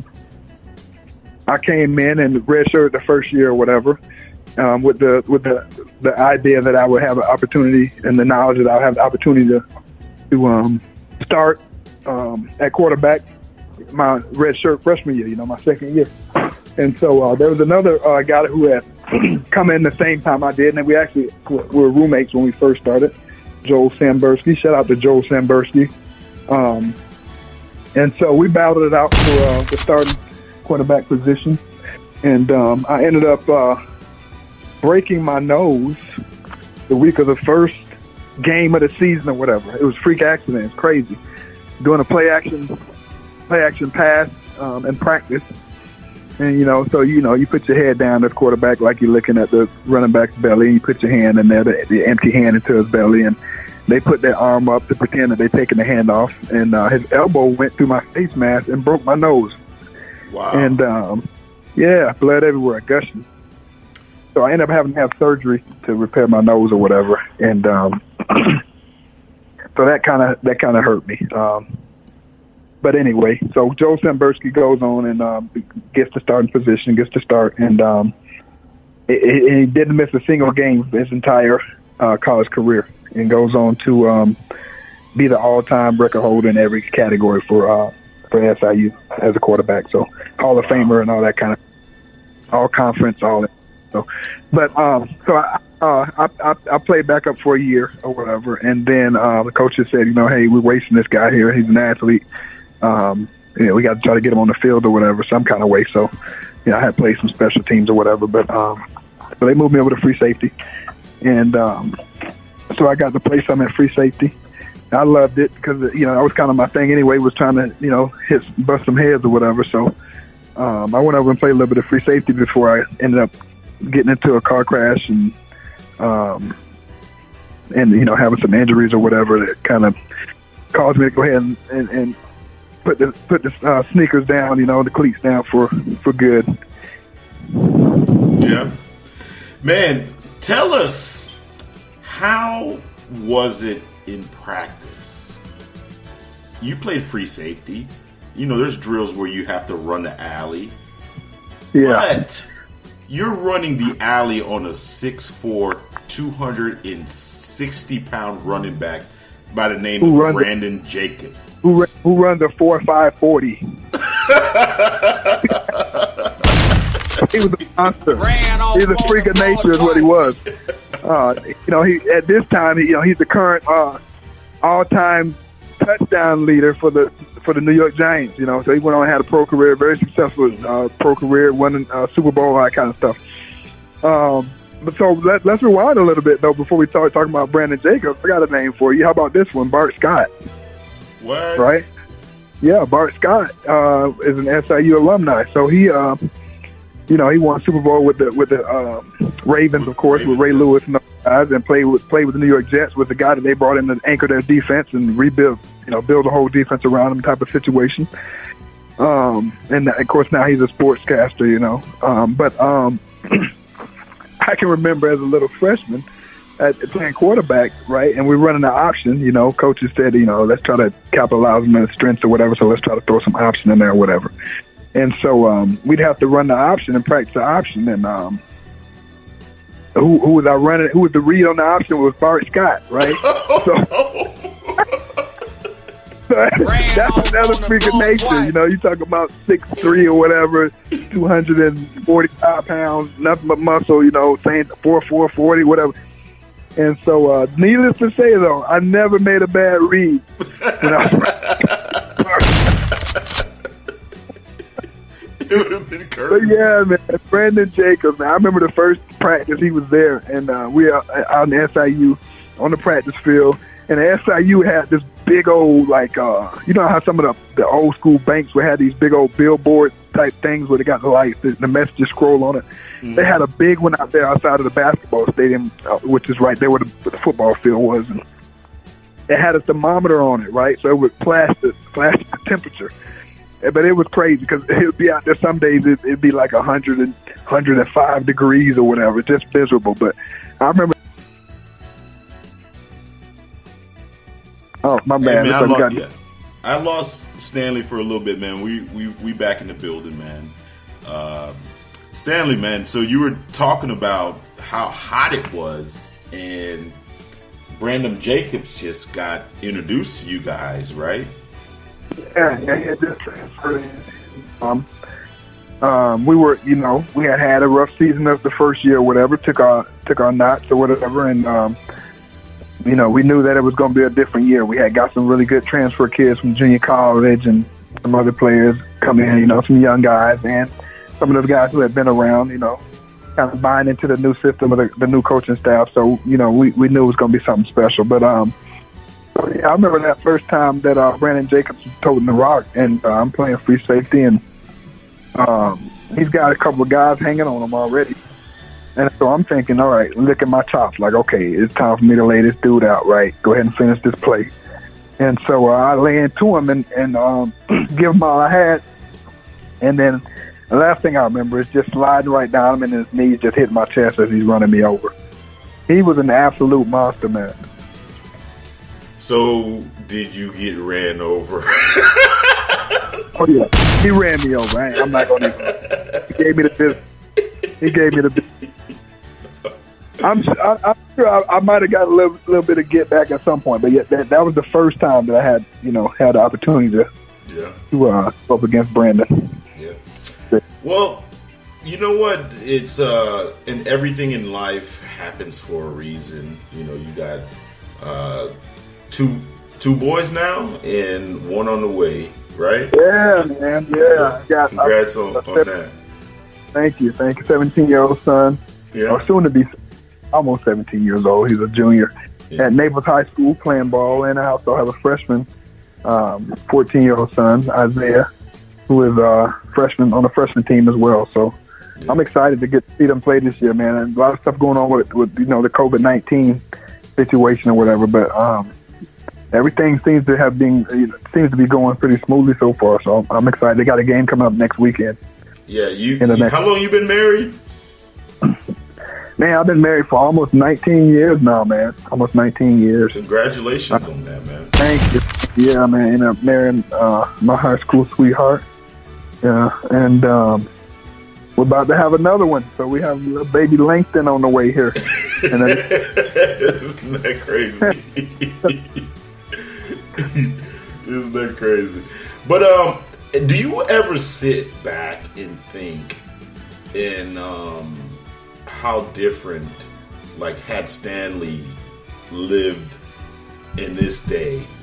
I came in and redshirted the first year or whatever, um, with the with the the idea that I would have an opportunity and the knowledge that I would have the opportunity to to um, start um, at quarterback my redshirt freshman year, you know, my second year. And so uh, there was another uh, guy who had come in the same time I did, and we actually were roommates when we first started, Joel Sambursky. Shout out to Joel Sambursky. Um, and so we battled it out for uh, the starting quarterback position. And um, I ended up uh, breaking my nose the week of the first game of the season or whatever. It was a freak accident. It's crazy. Doing a play action play action pass um, in practice. And, you know, so, you know, you put your head down as quarterback like you're looking at the running back's belly, and you put your hand in there, the, the empty hand into his belly, and they put their arm up to pretend that they're taking the hand off, and uh, his elbow went through my face mask and broke my nose. Wow. And, um, yeah, blood everywhere, gushing. So I ended up having to have surgery to repair my nose or whatever, and um, so that kind of that kind of hurt me. Um, but anyway, so Joe Sambursky goes on and um, gets the starting position, gets to start, and um, it, it, he didn't miss a single game his entire uh, college career, and goes on to um, be the all-time record holder in every category for uh, for S I U as a quarterback. So Hall of Famer and all that kind of all conference, all that. So, but um, so I, uh, I I I played back up for a year or whatever, and then uh, the coaches said, you know, hey, we're wasting this guy here. He's an athlete. Um, you know, we got to try to get him on the field or whatever, some kind of way. So, you know, I had played some special teams or whatever, but um, so they moved me over to free safety, and um, so I got to play some at free safety. I loved it because, you know, that was kind of my thing anyway, was trying to, you know, hit, bust some heads or whatever. So um, I went over and played a little bit of free safety before I ended up getting into a car crash and, um, and you know, having some injuries or whatever that kind of caused me to go ahead and, and, and put the put the uh, sneakers down, you know, the cleats down for, for good. Yeah. Man, tell us, how was it in practice? You played free safety. You know, there's drills where you have to run the alley. Yeah. But you're running the alley on a six foot four, two hundred sixty pound running back by the name who of Brandon the, Jacobs. Who, who runs a four five forty. He was a monster. He's a freak of nature is what he was. Uh, you know, he at this time, he, you know, he's the current uh, all-time touchdown leader for the for the New York Giants. You know, so he went on and had a pro career, very successful uh, pro career, won uh, Super Bowl, all that kind of stuff. Um, but so let, let's rewind a little bit though before we start talking about Brandon Jacobs. I got a name for you. How about this one, Bart Scott? What? Right? Yeah, Bart Scott uh, is an S I U alumni. So he, uh, you know, he won Super Bowl with the with the uh, Ravens, of course, with Ray Lewis and those guys, and played with played with the New York Jets with the guy that they brought in to anchor their defense and rebuild, you know, build a whole defense around him type of situation. Um, and of course now he's a sportscaster, you know. Um, but um, I can remember as a little freshman at playing quarterback, right? And we're running an option, you know, coaches said, you know, let's try to capitalize on their strengths or whatever. So let's try to throw some option in there or whatever. And so um, we'd have to run the option and practice the option. And um, who, who was I running? Who was the read on the option was Bart Scott, right? So, so that's another freak of nature. You know, you talk about six three or whatever, two hundred forty-five pounds, nothing but muscle, you know, saying four four forty, whatever. And so, uh, needless to say, though, I never made a bad read. When I was it would have been But yeah, man, Brandon Jacobs, man, I remember the first practice he was there, and uh, we are out in S I U on the practice field, and the S I U had this big old, like, uh, you know how some of the, the old school banks would have these big old billboard type things where they got the lights, the, the messages scroll on it. Mm-hmm. They had a big one out there outside of the basketball stadium, uh, which is right there where the, where the football field was. And it had a thermometer on it, right? So it would flash the, flash the temperature. But it was crazy because it would be out there some days, it, it'd be like one hundred and one hundred five degrees or whatever, just miserable. But I remember. Oh, my bad. Hey, man, I, lo- lost, yeah. I lost Stanley for a little bit, man. We we we back in the building, man. Uh, Stanley, man. So you were talking about how hot it was, and Brandon Jacobs just got introduced to you guys, right? Yeah, yeah, yeah. Just transferred in. Um, um, we were, you know, we had had a rough season of the first year, or whatever. Took our took our knots or whatever, and um, you know, we knew that it was going to be a different year. We had got some really good transfer kids from junior college and some other players come in, you know, some young guys and some of those guys who had been around, you know, kind of buying into the new system of the, the new coaching staff. So, you know, we, we knew it was going to be something special. But um, so, yeah, I remember that first time that uh, Brandon Jacobs was toting the rock, and uh, I'm playing free safety, and um, he's got a couple of guys hanging on him already. And so I'm thinking, all right, look at my chops. Like, okay, it's time for me to lay this dude out, right? Go ahead and finish this play. And so uh, I lay into him and, and um, give him all I had. And then the last thing I remember is just sliding right down him, and his knees just hitting my chest as he's running me over. He was an absolute monster, man. So did you get ran over? Oh, yeah. He ran me over. I I'm not going to even. He gave me the business. He gave me the business. I'm, I, I'm sure I, I might have got a little, little bit of get back at some point, but yeah, that, that was the first time that I had, you know, had the opportunity to, yeah. to uh, go up against Brandon. Yeah. Well, you know what? It's uh, and everything in life happens for a reason. You know, you got uh, two two boys now and one on the way, right? Yeah, man. Yeah. I got, Congrats I, on, I, on that. Thank you. Thank you. seventeen-year-old son. Yeah. Or soon to be almost seventeen years old. He's a junior yeah. at Naples High School playing ball. And I also have a freshman, um, fourteen-year-old son, Isaiah, who is a freshman on the freshman team as well. So yeah. I'm excited to get to see them play this year, man. And a lot of stuff going on with, with you know, the COVID nineteen situation or whatever. But um, everything seems to have been, you know, seems to be going pretty smoothly so far. So I'm, I'm excited. They got a game coming up next weekend. Yeah. You, you next- how long you been married? Man, I've been married for almost nineteen years now, man. Almost nineteen years. Congratulations uh, on that, man. Thank you. Yeah, man. Ended up marrying uh, my high school sweetheart. Yeah, and um, we're about to have another one. So we have little baby Langston on the way here. And then, isn't that crazy? Isn't that crazy? But um, do you ever sit back and think in um, how different, like, had Stanley lived in this day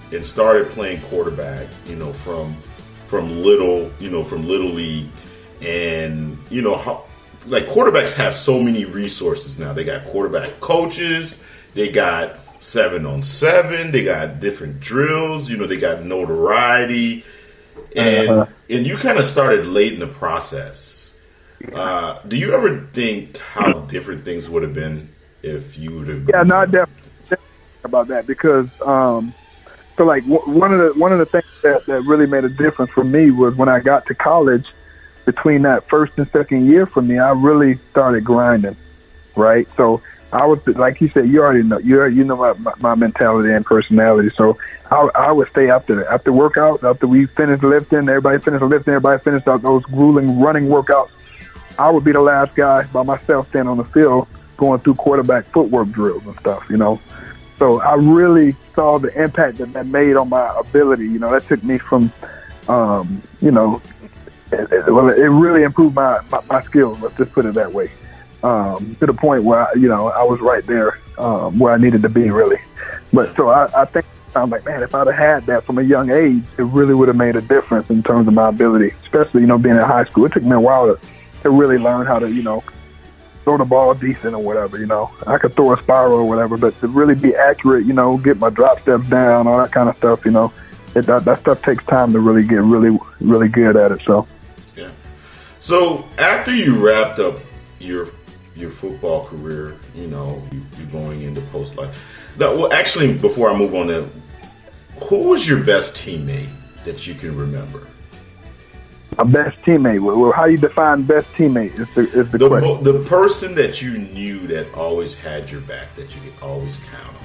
and started playing quarterback, you know, from from little, you know, from little league, and you know how like quarterbacks have so many resources now. They got quarterback coaches, they got seven on seven, they got different drills, you know, they got notoriety, and uh-huh. and you kind of started late in the process. Uh, do you ever think how different things would have been if you would have? Yeah, no, I definitely about that because um, so like w- one of the one of the things that, that really made a difference for me was when I got to college. Between that first and second year for me, I really started grinding, right? So I was, like you said, you already know, you you know my, my, my mentality and personality. So I, I would stay after after workouts, after we finished lifting, everybody finished lifting, everybody finished out those grueling running workouts. I would be the last guy by myself standing on the field going through quarterback footwork drills and stuff, you know. So I really saw the impact that that made on my ability. You know, that took me from, um, you know, It, it, well, it really improved my, my, my skills, let's just put it that way, um, to the point where, I, you know, I was right there um, where I needed to be, really. But so I, I think, I'm like, man, if I'd have had that from a young age, it really would have made a difference in terms of my ability, especially, you know, being in high school. It took me a while to, to really learn how to, you know, throw the ball decent or whatever, you know. I could throw a spiral or whatever, but to really be accurate, you know, get my drop steps down, all that kind of stuff, you know, it, that, that stuff takes time to really get really, really good at it, so. Yeah. So after you wrapped up your your football career, you know, you, you're going into post life. Now, well, actually, before I move on, to, who was your best teammate that you can remember? A best teammate. Well, how you define best teammate is the is the, the question. The person that you knew that always had your back, that you could always count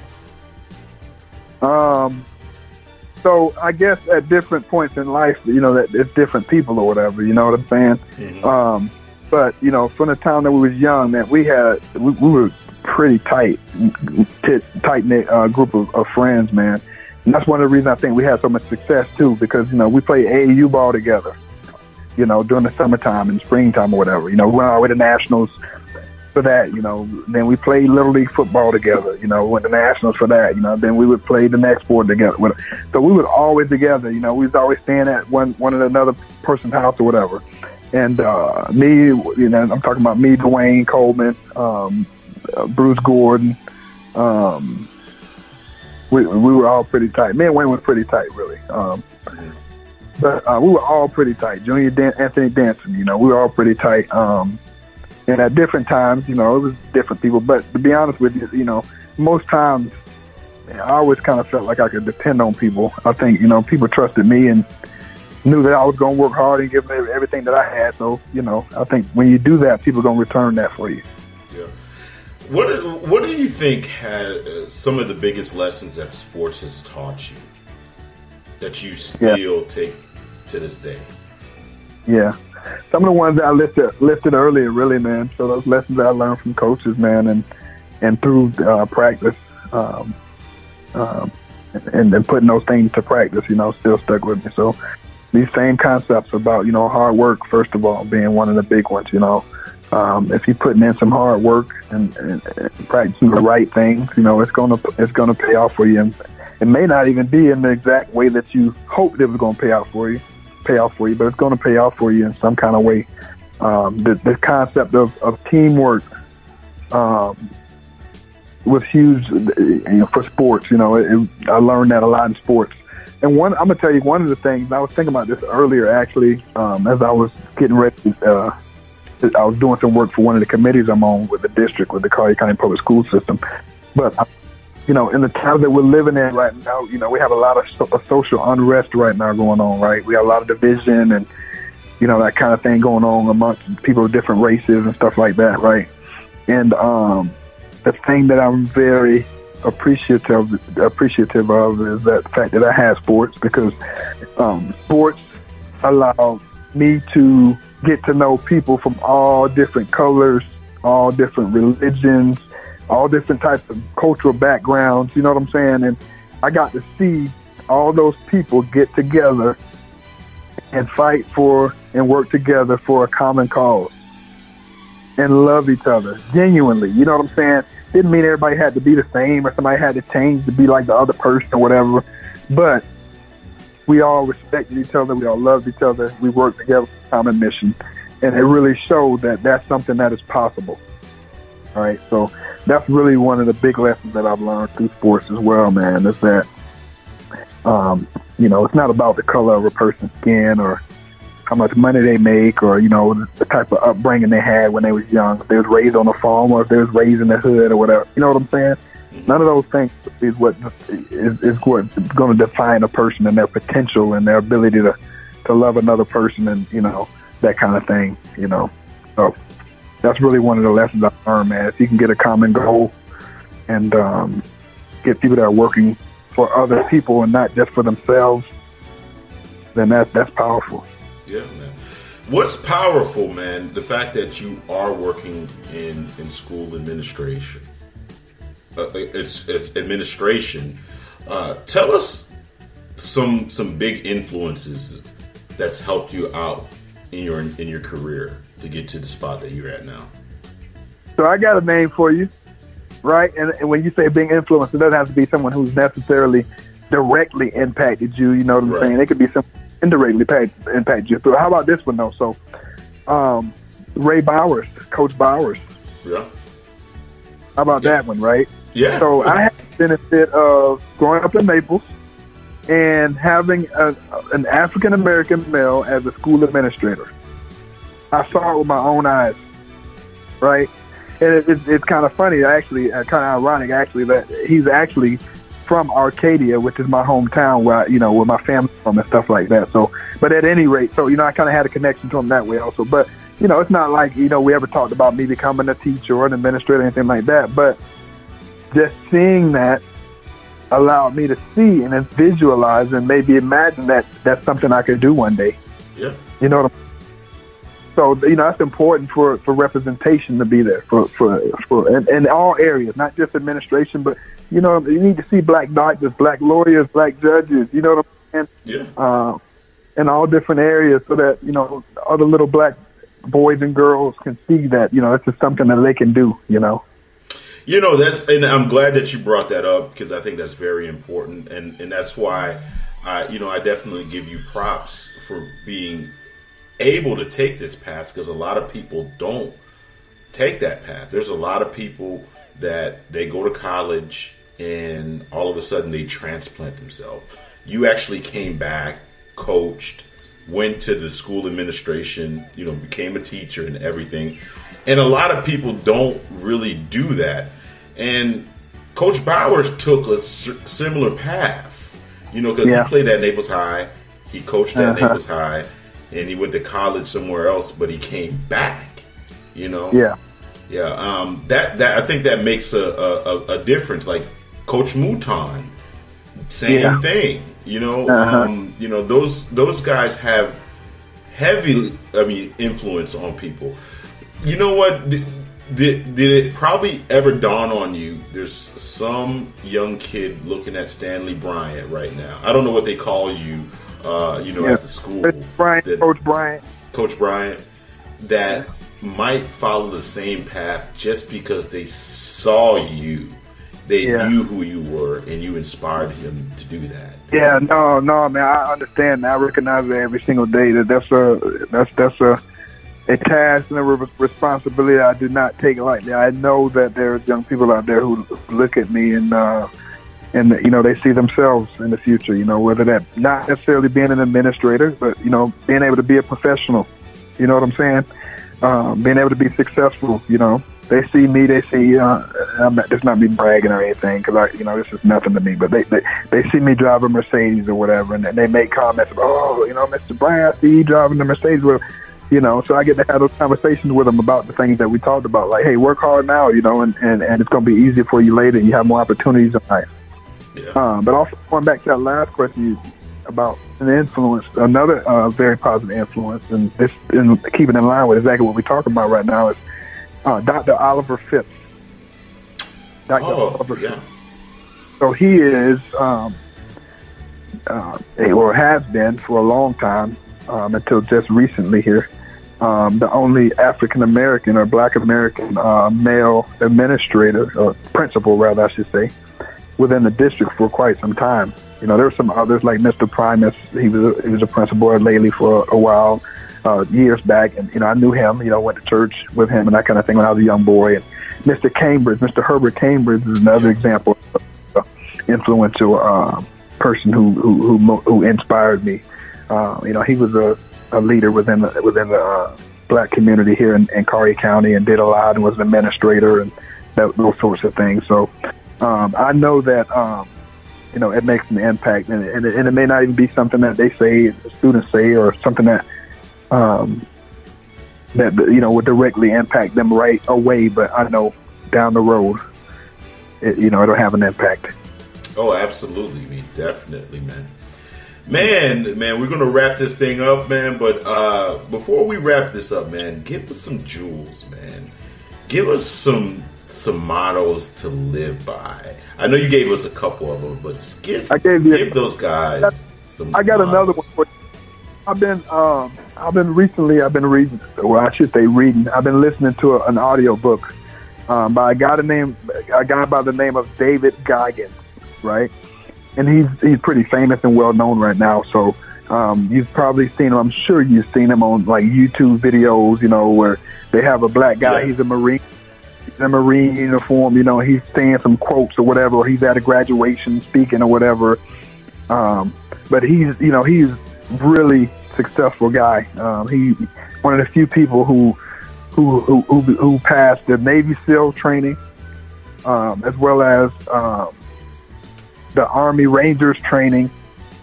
on. Um. So I guess at different points in life, you know, that it's different people or whatever, you know what I'm saying? Mm-hmm. Um, but, you know, from the time that we was young, man, we had, we, we were pretty tight, t- tight-knit uh, group of, of friends, man. And that's one of the reasons I think we had so much success, too, because, you know, we played A A U ball together, you know, during the summertime and springtime or whatever. You know, we went out with the Nationals for that, you know. Then we played Little League football together, you know, went to Nationals for that, you know. Then we would play the next sport together. So we were always together, you know. We was always staying at one one of another person's house or whatever. And uh, me, you know, I'm talking about me, Dwayne Coleman, um, uh, Bruce Gordon. Um, we we were all pretty tight. Me and Wayne was pretty tight, really. Um, but uh, we were all pretty tight. Junior Dan- Anthony Danson, you know, we were all pretty tight. Um, And at different times, you know, it was different people. But to be honest with you, you know, most times I always kind of felt like I could depend on people. I think, you know, people trusted me and knew that I was going to work hard and give them everything that I had. So, you know, I think when you do that, people are going to return that for you. Yeah. What What do you think has uh, some of the biggest lessons that sports has taught you that you still yeah. take to this day? Yeah. Some of the ones that I listed listed earlier, really, man. So those lessons that I learned from coaches, man, and and through uh, practice, um, um, and, and putting those things to practice, you know, still stuck with me. So these same concepts about, you know, hard work, first of all, being one of the big ones, you know. Um, if you're putting in some hard work and, and, and practicing the right things, you know, it's gonna it's gonna pay off for you. And it may not even be in the exact way that you hoped it was gonna pay out for you. pay off for you, but it's going to pay off for you in some kind of way. Um, the, the concept of, of teamwork um, was huge, you know, for sports. You know, it, it, I learned that a lot in sports. And one, I'm gonna tell you one of the things. I was thinking about this earlier, actually, um, as I was getting ready. Uh, I was doing some work for one of the committees I'm on with the district, with the Collier County Public School System. But you know, in the times that we're living in right now, you know, we have a lot of so- social unrest right now going on, right? We have a lot of division and, you know, that kind of thing going on amongst people of different races and stuff like that, right? And um, the thing that I'm very appreciative appreciative of is that the fact that I have sports, because um, sports allow me to get to know people from all different colors, all different religions, all different types of cultural backgrounds, you know what I'm saying? And I got to see all those people get together and fight for and work together for a common cause and love each other genuinely, you know what I'm saying? Didn't mean everybody had to be the same or somebody had to change to be like the other person or whatever. But we all respected each other. We all loved each other. We worked together for a common mission. And it really showed that that's something that is possible. All right. So that's really one of the big lessons that I've learned through sports as well, man, is that, um, you know, it's not about the color of a person's skin or how much money they make or, you know, the type of upbringing they had when they was young. If they was raised on a farm or if they was raised in the hood or whatever. You know what I'm saying? None of those things is what is, is what's going to define a person and their potential and their ability to, to love another person and, you know, that kind of thing, you know. So that's really one of the lessons I've learned, man. If you can get a common goal and um, get people that are working for other people and not just for themselves, then that's, that's powerful. Yeah, man. What's powerful, man, the fact that you are working in, in school administration. Uh, it's, it's administration. Uh, tell us some some big influences that's helped you out in your in your career to get to the spot that you're at now. So I got a name for you, right? And, and when you say big influence, it doesn't have to be someone who's necessarily directly impacted you. You know what I'm right. saying? It could be someone indirectly impact, impact you. So how about this one though? So um, Ray Bowers, Coach Bowers. Yeah. How about yeah. that one, right? Yeah. So I had the benefit of growing up in Naples and having a, an African American male as a school administrator. I saw it with my own eyes, right? And it, it, it's kind of funny, actually, uh, kind of ironic, actually, that he's actually from Arcadia, which is my hometown, where I, you know, where my family's from and stuff like that. So, but at any rate, so you know, I kind of had a connection to him that way also. But you know, it's not like you know we ever talked about me becoming a teacher or an administrator or anything like that. But just seeing that allowed me to see and then visualize and maybe imagine that that's something I could do one day. Yeah. You know what I'm So, you know, that's important for, for representation to be there for, for, for in, in all areas, not just administration, but, you know, you need to see black doctors, black lawyers, black judges, you know what I'm saying? Yeah. Uh, in all different areas so that, you know, other little black boys and girls can see that, you know, it's just something that they can do, you know? You know, that's, and I'm glad that you brought that up because I think that's very important. And, and that's why, I, you know, I definitely give you props for being able to take this path because a lot of people don't take that path. There's a lot of people that they go to college and all of a sudden they transplant themselves. You actually came back, coached, went to the school administration, you know, became a teacher and everything. And a lot of people don't really do that. And Coach Bowers took a s- similar path, you know, because yeah. he played at Naples High. He coached at uh-huh. Naples High. And he went to college somewhere else, but he came back, you know? Yeah. Yeah. Um, that, that I think that makes a, a, a difference. Like Coach Mouton, same yeah. thing, you know? Uh-huh. Um, you know, those those guys have heavy, I mean, influence on people. You know what? Did, did, did it probably ever dawn on you there's some young kid looking at Stanley Bryant right now? I don't know what they call you. Uh, you know, yeah. at the school, Bryant, that, Coach Bryant, Coach Bryant, that might follow the same path just because they saw you, they yeah. knew who you were, and you inspired him to do that. Yeah, no, no, man, I understand. I recognize it every single day that that's a that's that's a a task and a re- responsibility I do not take lightly. I know that there's young people out there who look at me and. Uh, And, you know, they see themselves in the future, you know, whether that not necessarily being an administrator, but, you know, being able to be a professional, you know what I'm saying? Um, being able to be successful, you know. They see me, they see, uh, I'm not, it's not me bragging or anything because, I, you know, this is nothing to me, but they, they, they see me drive a Mercedes or whatever, and they make comments about, oh, you know, Mister Bryant, I see you driving the Mercedes with, you know, so I get to have those conversations with them about the things that we talked about, like, hey, work hard now, you know, and, and, and it's going to be easier for you later. You have more opportunities in life. Yeah. Uh, but also going back to that last question you, about an influence, another uh, very positive influence, and this, and keeping in line with exactly what we're talking about right now, is uh, Doctor Oliver Phipps. Doctor Oh, Oliver yeah. Phipps. So he is, um, uh, or has been for a long time, um, until just recently here, um, the only African American or Black American uh, male administrator or principal, rather, I should say, within the district for quite some time. You know, there were some others like Mister Primus. He was a, he was a principal at Laley for a, a while, uh, years back, and you know I knew him. You know, went to church with him and that kind of thing when I was a young boy. And Mister Cambridge, Mister Herbert Cambridge, is another example of an influential uh, person who who who, who inspired me. Uh, you know, he was a, a leader within the, within the uh, Black community here in, in Collier County and did a lot and was an administrator and that, those sorts of things. So um, I know that. Um, You know, it makes an impact, and, and, it, and it may not even be something that they say, the students say, or something that um, that you know would directly impact them right away. But I know down the road, it, you know, it'll have an impact. Oh, absolutely, me, definitely, man. Man, man, we're gonna wrap this thing up, man. But uh, before we wrap this up, man, give us some jewels, man. Give us some. some mottos to live by. I know you gave us a couple of them, but just give, I gave you, give those guys I, some I got mottos. Another one for you. I've been, um, I've been recently, I've been reading, well, I should say reading, I've been listening to a, an audio book um, by a guy, named, a guy by the name of David Goggins, right? And he's, he's pretty famous and well known right now. So um, you've probably seen him, I'm sure you've seen him on like YouTube videos, you know, where they have a black guy, yeah. He's a Marine. In a Marine uniform, you know, he's saying some quotes or whatever, or he's at a graduation speaking or whatever. Um, but he's, you know, he's really successful guy. Um, he one of the few people who who who who, who passed the Navy SEAL training, um, as well as um, the Army Rangers training,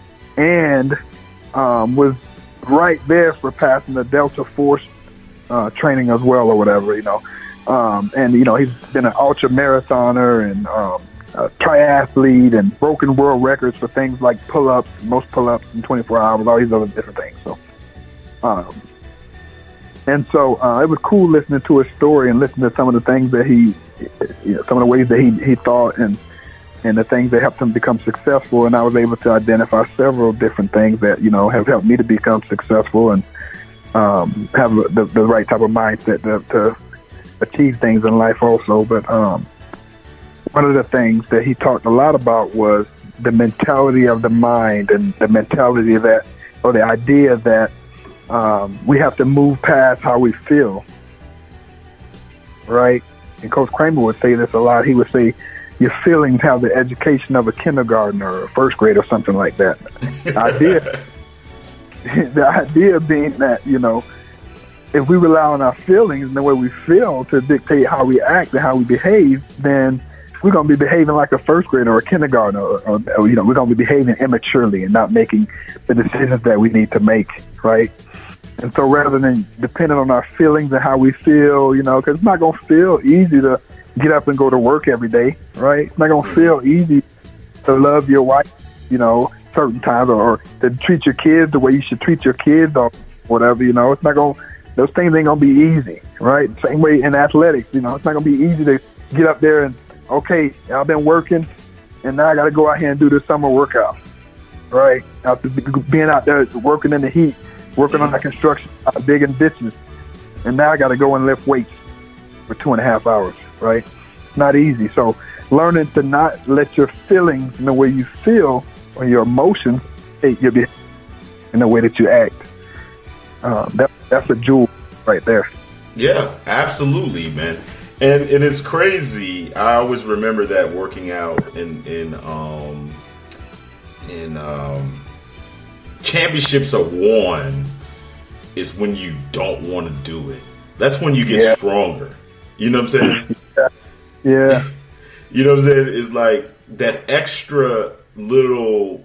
and um, was right there for passing the Delta Force uh, training as well, or whatever, you know. Um, and, you know, he's been an ultra marathoner and um, a triathlete and broken world records for things like pull-ups, most pull-ups in twenty-four hours, all these other different things. So, um, and so uh, it was cool listening to his story and listening to some of the things that he, you know, some of the ways that he, he thought and and the things that helped him become successful. And I was able to identify several different things that, you know, have helped me to become successful and um, have the, the right type of mindset to, to achieve things in life also. But um, one of the things that he talked a lot about was the mentality of the mind and the mentality that, or the idea that um, we have to move past how we feel, right? And Coach Kramer would say this a lot. He would say, your feelings have the education of a kindergartner or a first grade or something like that. The idea, the idea being that, you know, if we rely on our feelings and the way we feel to dictate how we act and how we behave, then we're going to be behaving like a first grader or a kindergartner, or, or, or you know, we're going to be behaving immaturely and not making the decisions that we need to make, right? And so rather than depending on our feelings and how we feel, you know, because it's not going to feel easy to get up and go to work every day, right? It's not going to feel easy to love your wife, you know, certain times, or, or to treat your kids the way you should treat your kids or whatever, you know. It's not going to, those things ain't going to be easy, right? Same way in athletics, you know, it's not going to be easy to get up there and, okay, I've been working, and now I got to go out here and do this summer workout, right? After being out there working in the heat, working on the construction, uh, digging ditches, and now I got to go and lift weights for two and a half hours, right? Not easy. So learning to not let your feelings and the way you feel or your emotions take your behavior in the way that you act. Um, that, that's a jewel right there. Yeah, absolutely, man. And and it's crazy. I always remember that working out in in um in um championships are won is when you don't want to do it. That's when you get yeah. stronger. You know what I'm saying? Yeah. yeah. You know what I'm saying? It's like that extra little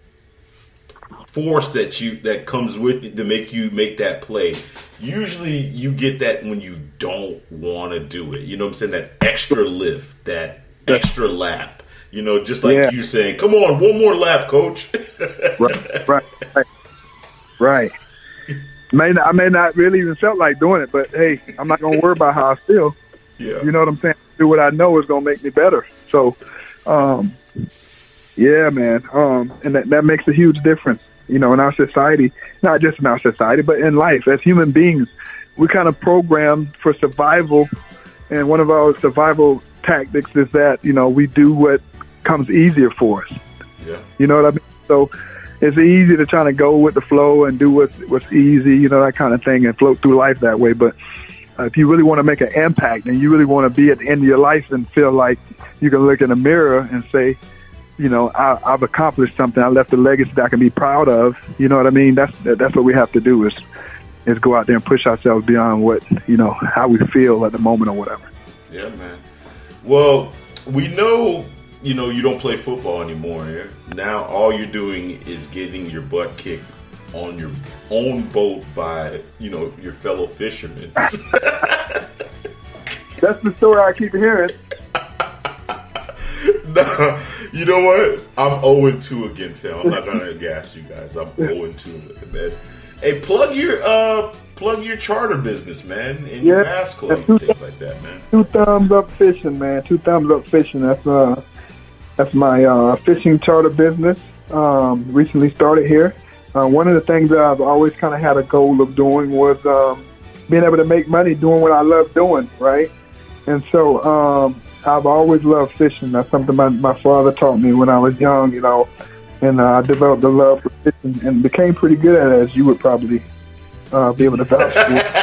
force that you that comes with it to make you make that play. Usually you get that when you don't want to do it. You know what I'm saying? That extra lift, that extra lap. You know, just like yeah. you saying, come on, one more lap, coach. right, right, right. Right. May not, I may not really even felt like doing it, but hey, I'm not going to worry about how I feel. Yeah. You know what I'm saying? Do what I know is going to make me better. So, um, yeah, man. Um, and that, that makes a huge difference. You know, in our society, not just in our society, but in life, as human beings, we kind of programmed for survival, and one of our survival tactics is that, you know, we do what comes easier for us. Yeah. You know what I mean? So it's easy to try to go with the flow and do what's, what's easy, you know, that kind of thing, and float through life that way. But uh, if you really want to make an impact and you really want to be at the end of your life and feel like you can look in the mirror and say, you know, I, I've accomplished something. I left a legacy that I can be proud of. You know what I mean? That's that's what we have to do is is go out there and push ourselves beyond what, you know, how we feel at the moment or whatever. Yeah, man. Well, we know, you know, you don't play football anymore. Yeah? Now all you're doing is getting your butt kicked on your own boat by, you know, your fellow fishermen. That's the story I keep hearing. No, you know what? I'm oh and two against him. I'm not gonna gas you guys. I'm oh and two, man. Hey, plug your uh, plug your charter business, man, and your Yeah. bass club and things like that, man. Two thumbs up fishing, man. Two thumbs up fishing. That's uh, that's my uh, fishing charter business. Um, recently started here. Uh, one of the things that I've always kind of had a goal of doing was um, being able to make money doing what I love doing, right? And so um, I've always loved fishing. That's something my, my father taught me when I was young, you know, and uh, I developed a love for fishing and became pretty good at it, as you would probably uh, be able to vouch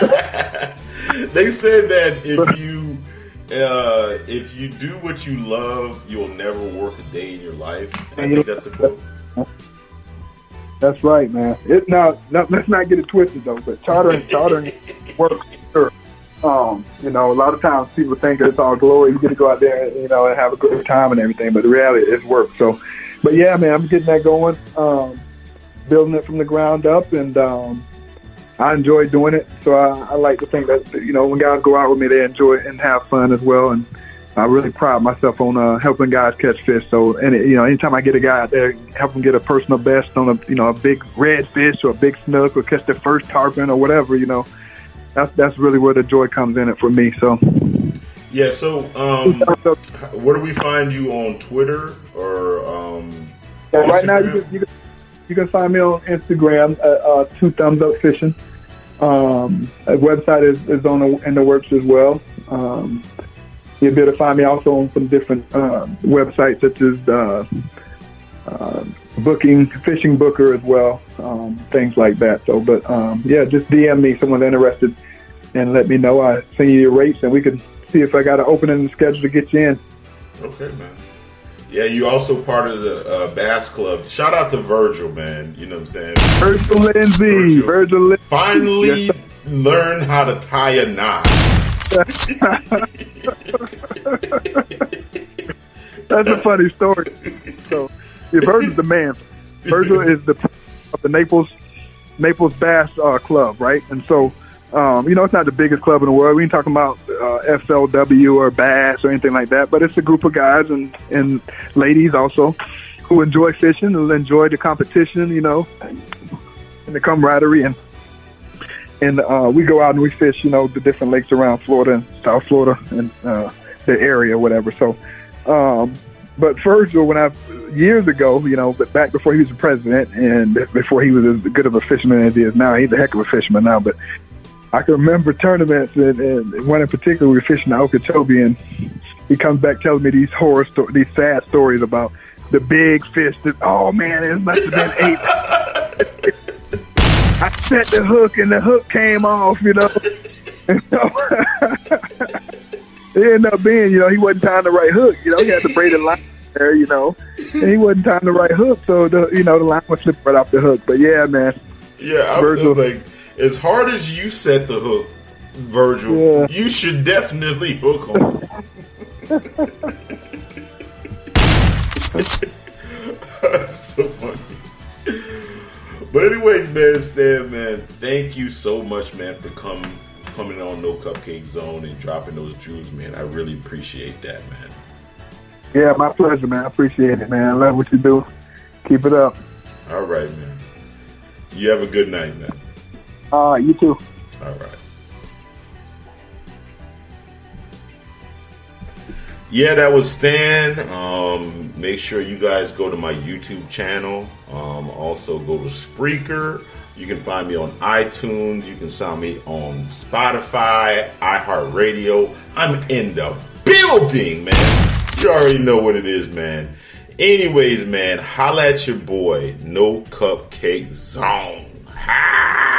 for. They said that if you uh, if you do what you love, you'll never work a day in your life. I think that's the quote. That's right, man. It now, now let's not get it twisted though. But chartering, chartering works. Sure. Um, you know, a lot of times people think that it's all glory. You get to go out there, you know, and have a good time and everything. But the reality is work. So, but yeah, man, I'm getting that going, um, building it from the ground up, and um, I enjoy doing it. So I, I like to think that, you know, when guys go out with me, they enjoy it and have fun as well. And I really pride myself on uh, helping guys catch fish. So, and you know, anytime I get a guy out there, help them get a personal best on a, you know, a big red fish or a big snook or catch their first tarpon or whatever, you know, that's that's really where the joy comes in it for me. So, yeah. So, um, where do we find you on Twitter or um, yeah, right now you can, you can you can find me on Instagram at uh, Two Thumbs Up Fishing. Um, a website is, is on the, in the works as well. Um, You'll be able to find me also on some different uh, websites, such as uh, uh, Booking, Fishing Booker as well, um, things like that. So, but um, yeah, just D M me, someone's interested, and let me know. I send you your rates, and we can see if I got an opening in the schedule to get you in. Okay, man. Yeah, you also part of the uh, Bass Club. Shout out to Virgil, man. You know what I'm saying? Virgil Lindsay. Virgil, Virgil Lindsay. Finally yes. learn how to tie a knot. That's a funny story. So, yeah, Virgil's the man. Virgil is the of the Naples Naples Bass uh, Club, right? And so, um, you know, it's not the biggest club in the world. We ain't talking about uh, F L W or Bass or anything like that, but it's a group of guys and, and ladies also who enjoy fishing and enjoy the competition, you know, and the camaraderie. And And uh, we go out and we fish, you know, the different lakes around Florida and South Florida and uh, the area, whatever. So, um, but Virgil, when I years ago, you know, but back before he was the president and before he was as good of a fisherman as he is now, he's a heck of a fisherman now. But I can remember tournaments, and, and one in particular, we were fishing in Okeechobee, and he comes back telling me these horror, sto- these sad stories about the big fish. That, oh man, it must have been eight. I set the hook and the hook came off, you know. And so it ended up being, you know, he wasn't tying the right hook. You know, he had the braided line there, you know, and he wasn't tying the right hook, so the you know the line was slipping right off the hook. But yeah, man. Yeah, I was just like, as hard as you set the hook, Virgil, yeah. you should definitely hook home. So funny. But anyways, man, Stan, man, thank you so much, man, for coming coming on No Cupcake Zone and dropping those jewels, man. I really appreciate that, man. Yeah, my pleasure, man. I appreciate it, man. I love what you do. Keep it up. All right, man. You have a good night, man. Uh, you too. All right. Yeah, that was Stan. Um, make sure you guys go to my YouTube channel. Um, also, go to Spreaker. You can find me on iTunes. You can find me on Spotify, iHeartRadio. I'm in the building, man. You already know what it is, man. Anyways, man, holla at your boy. No Cupcake Zone. Ha!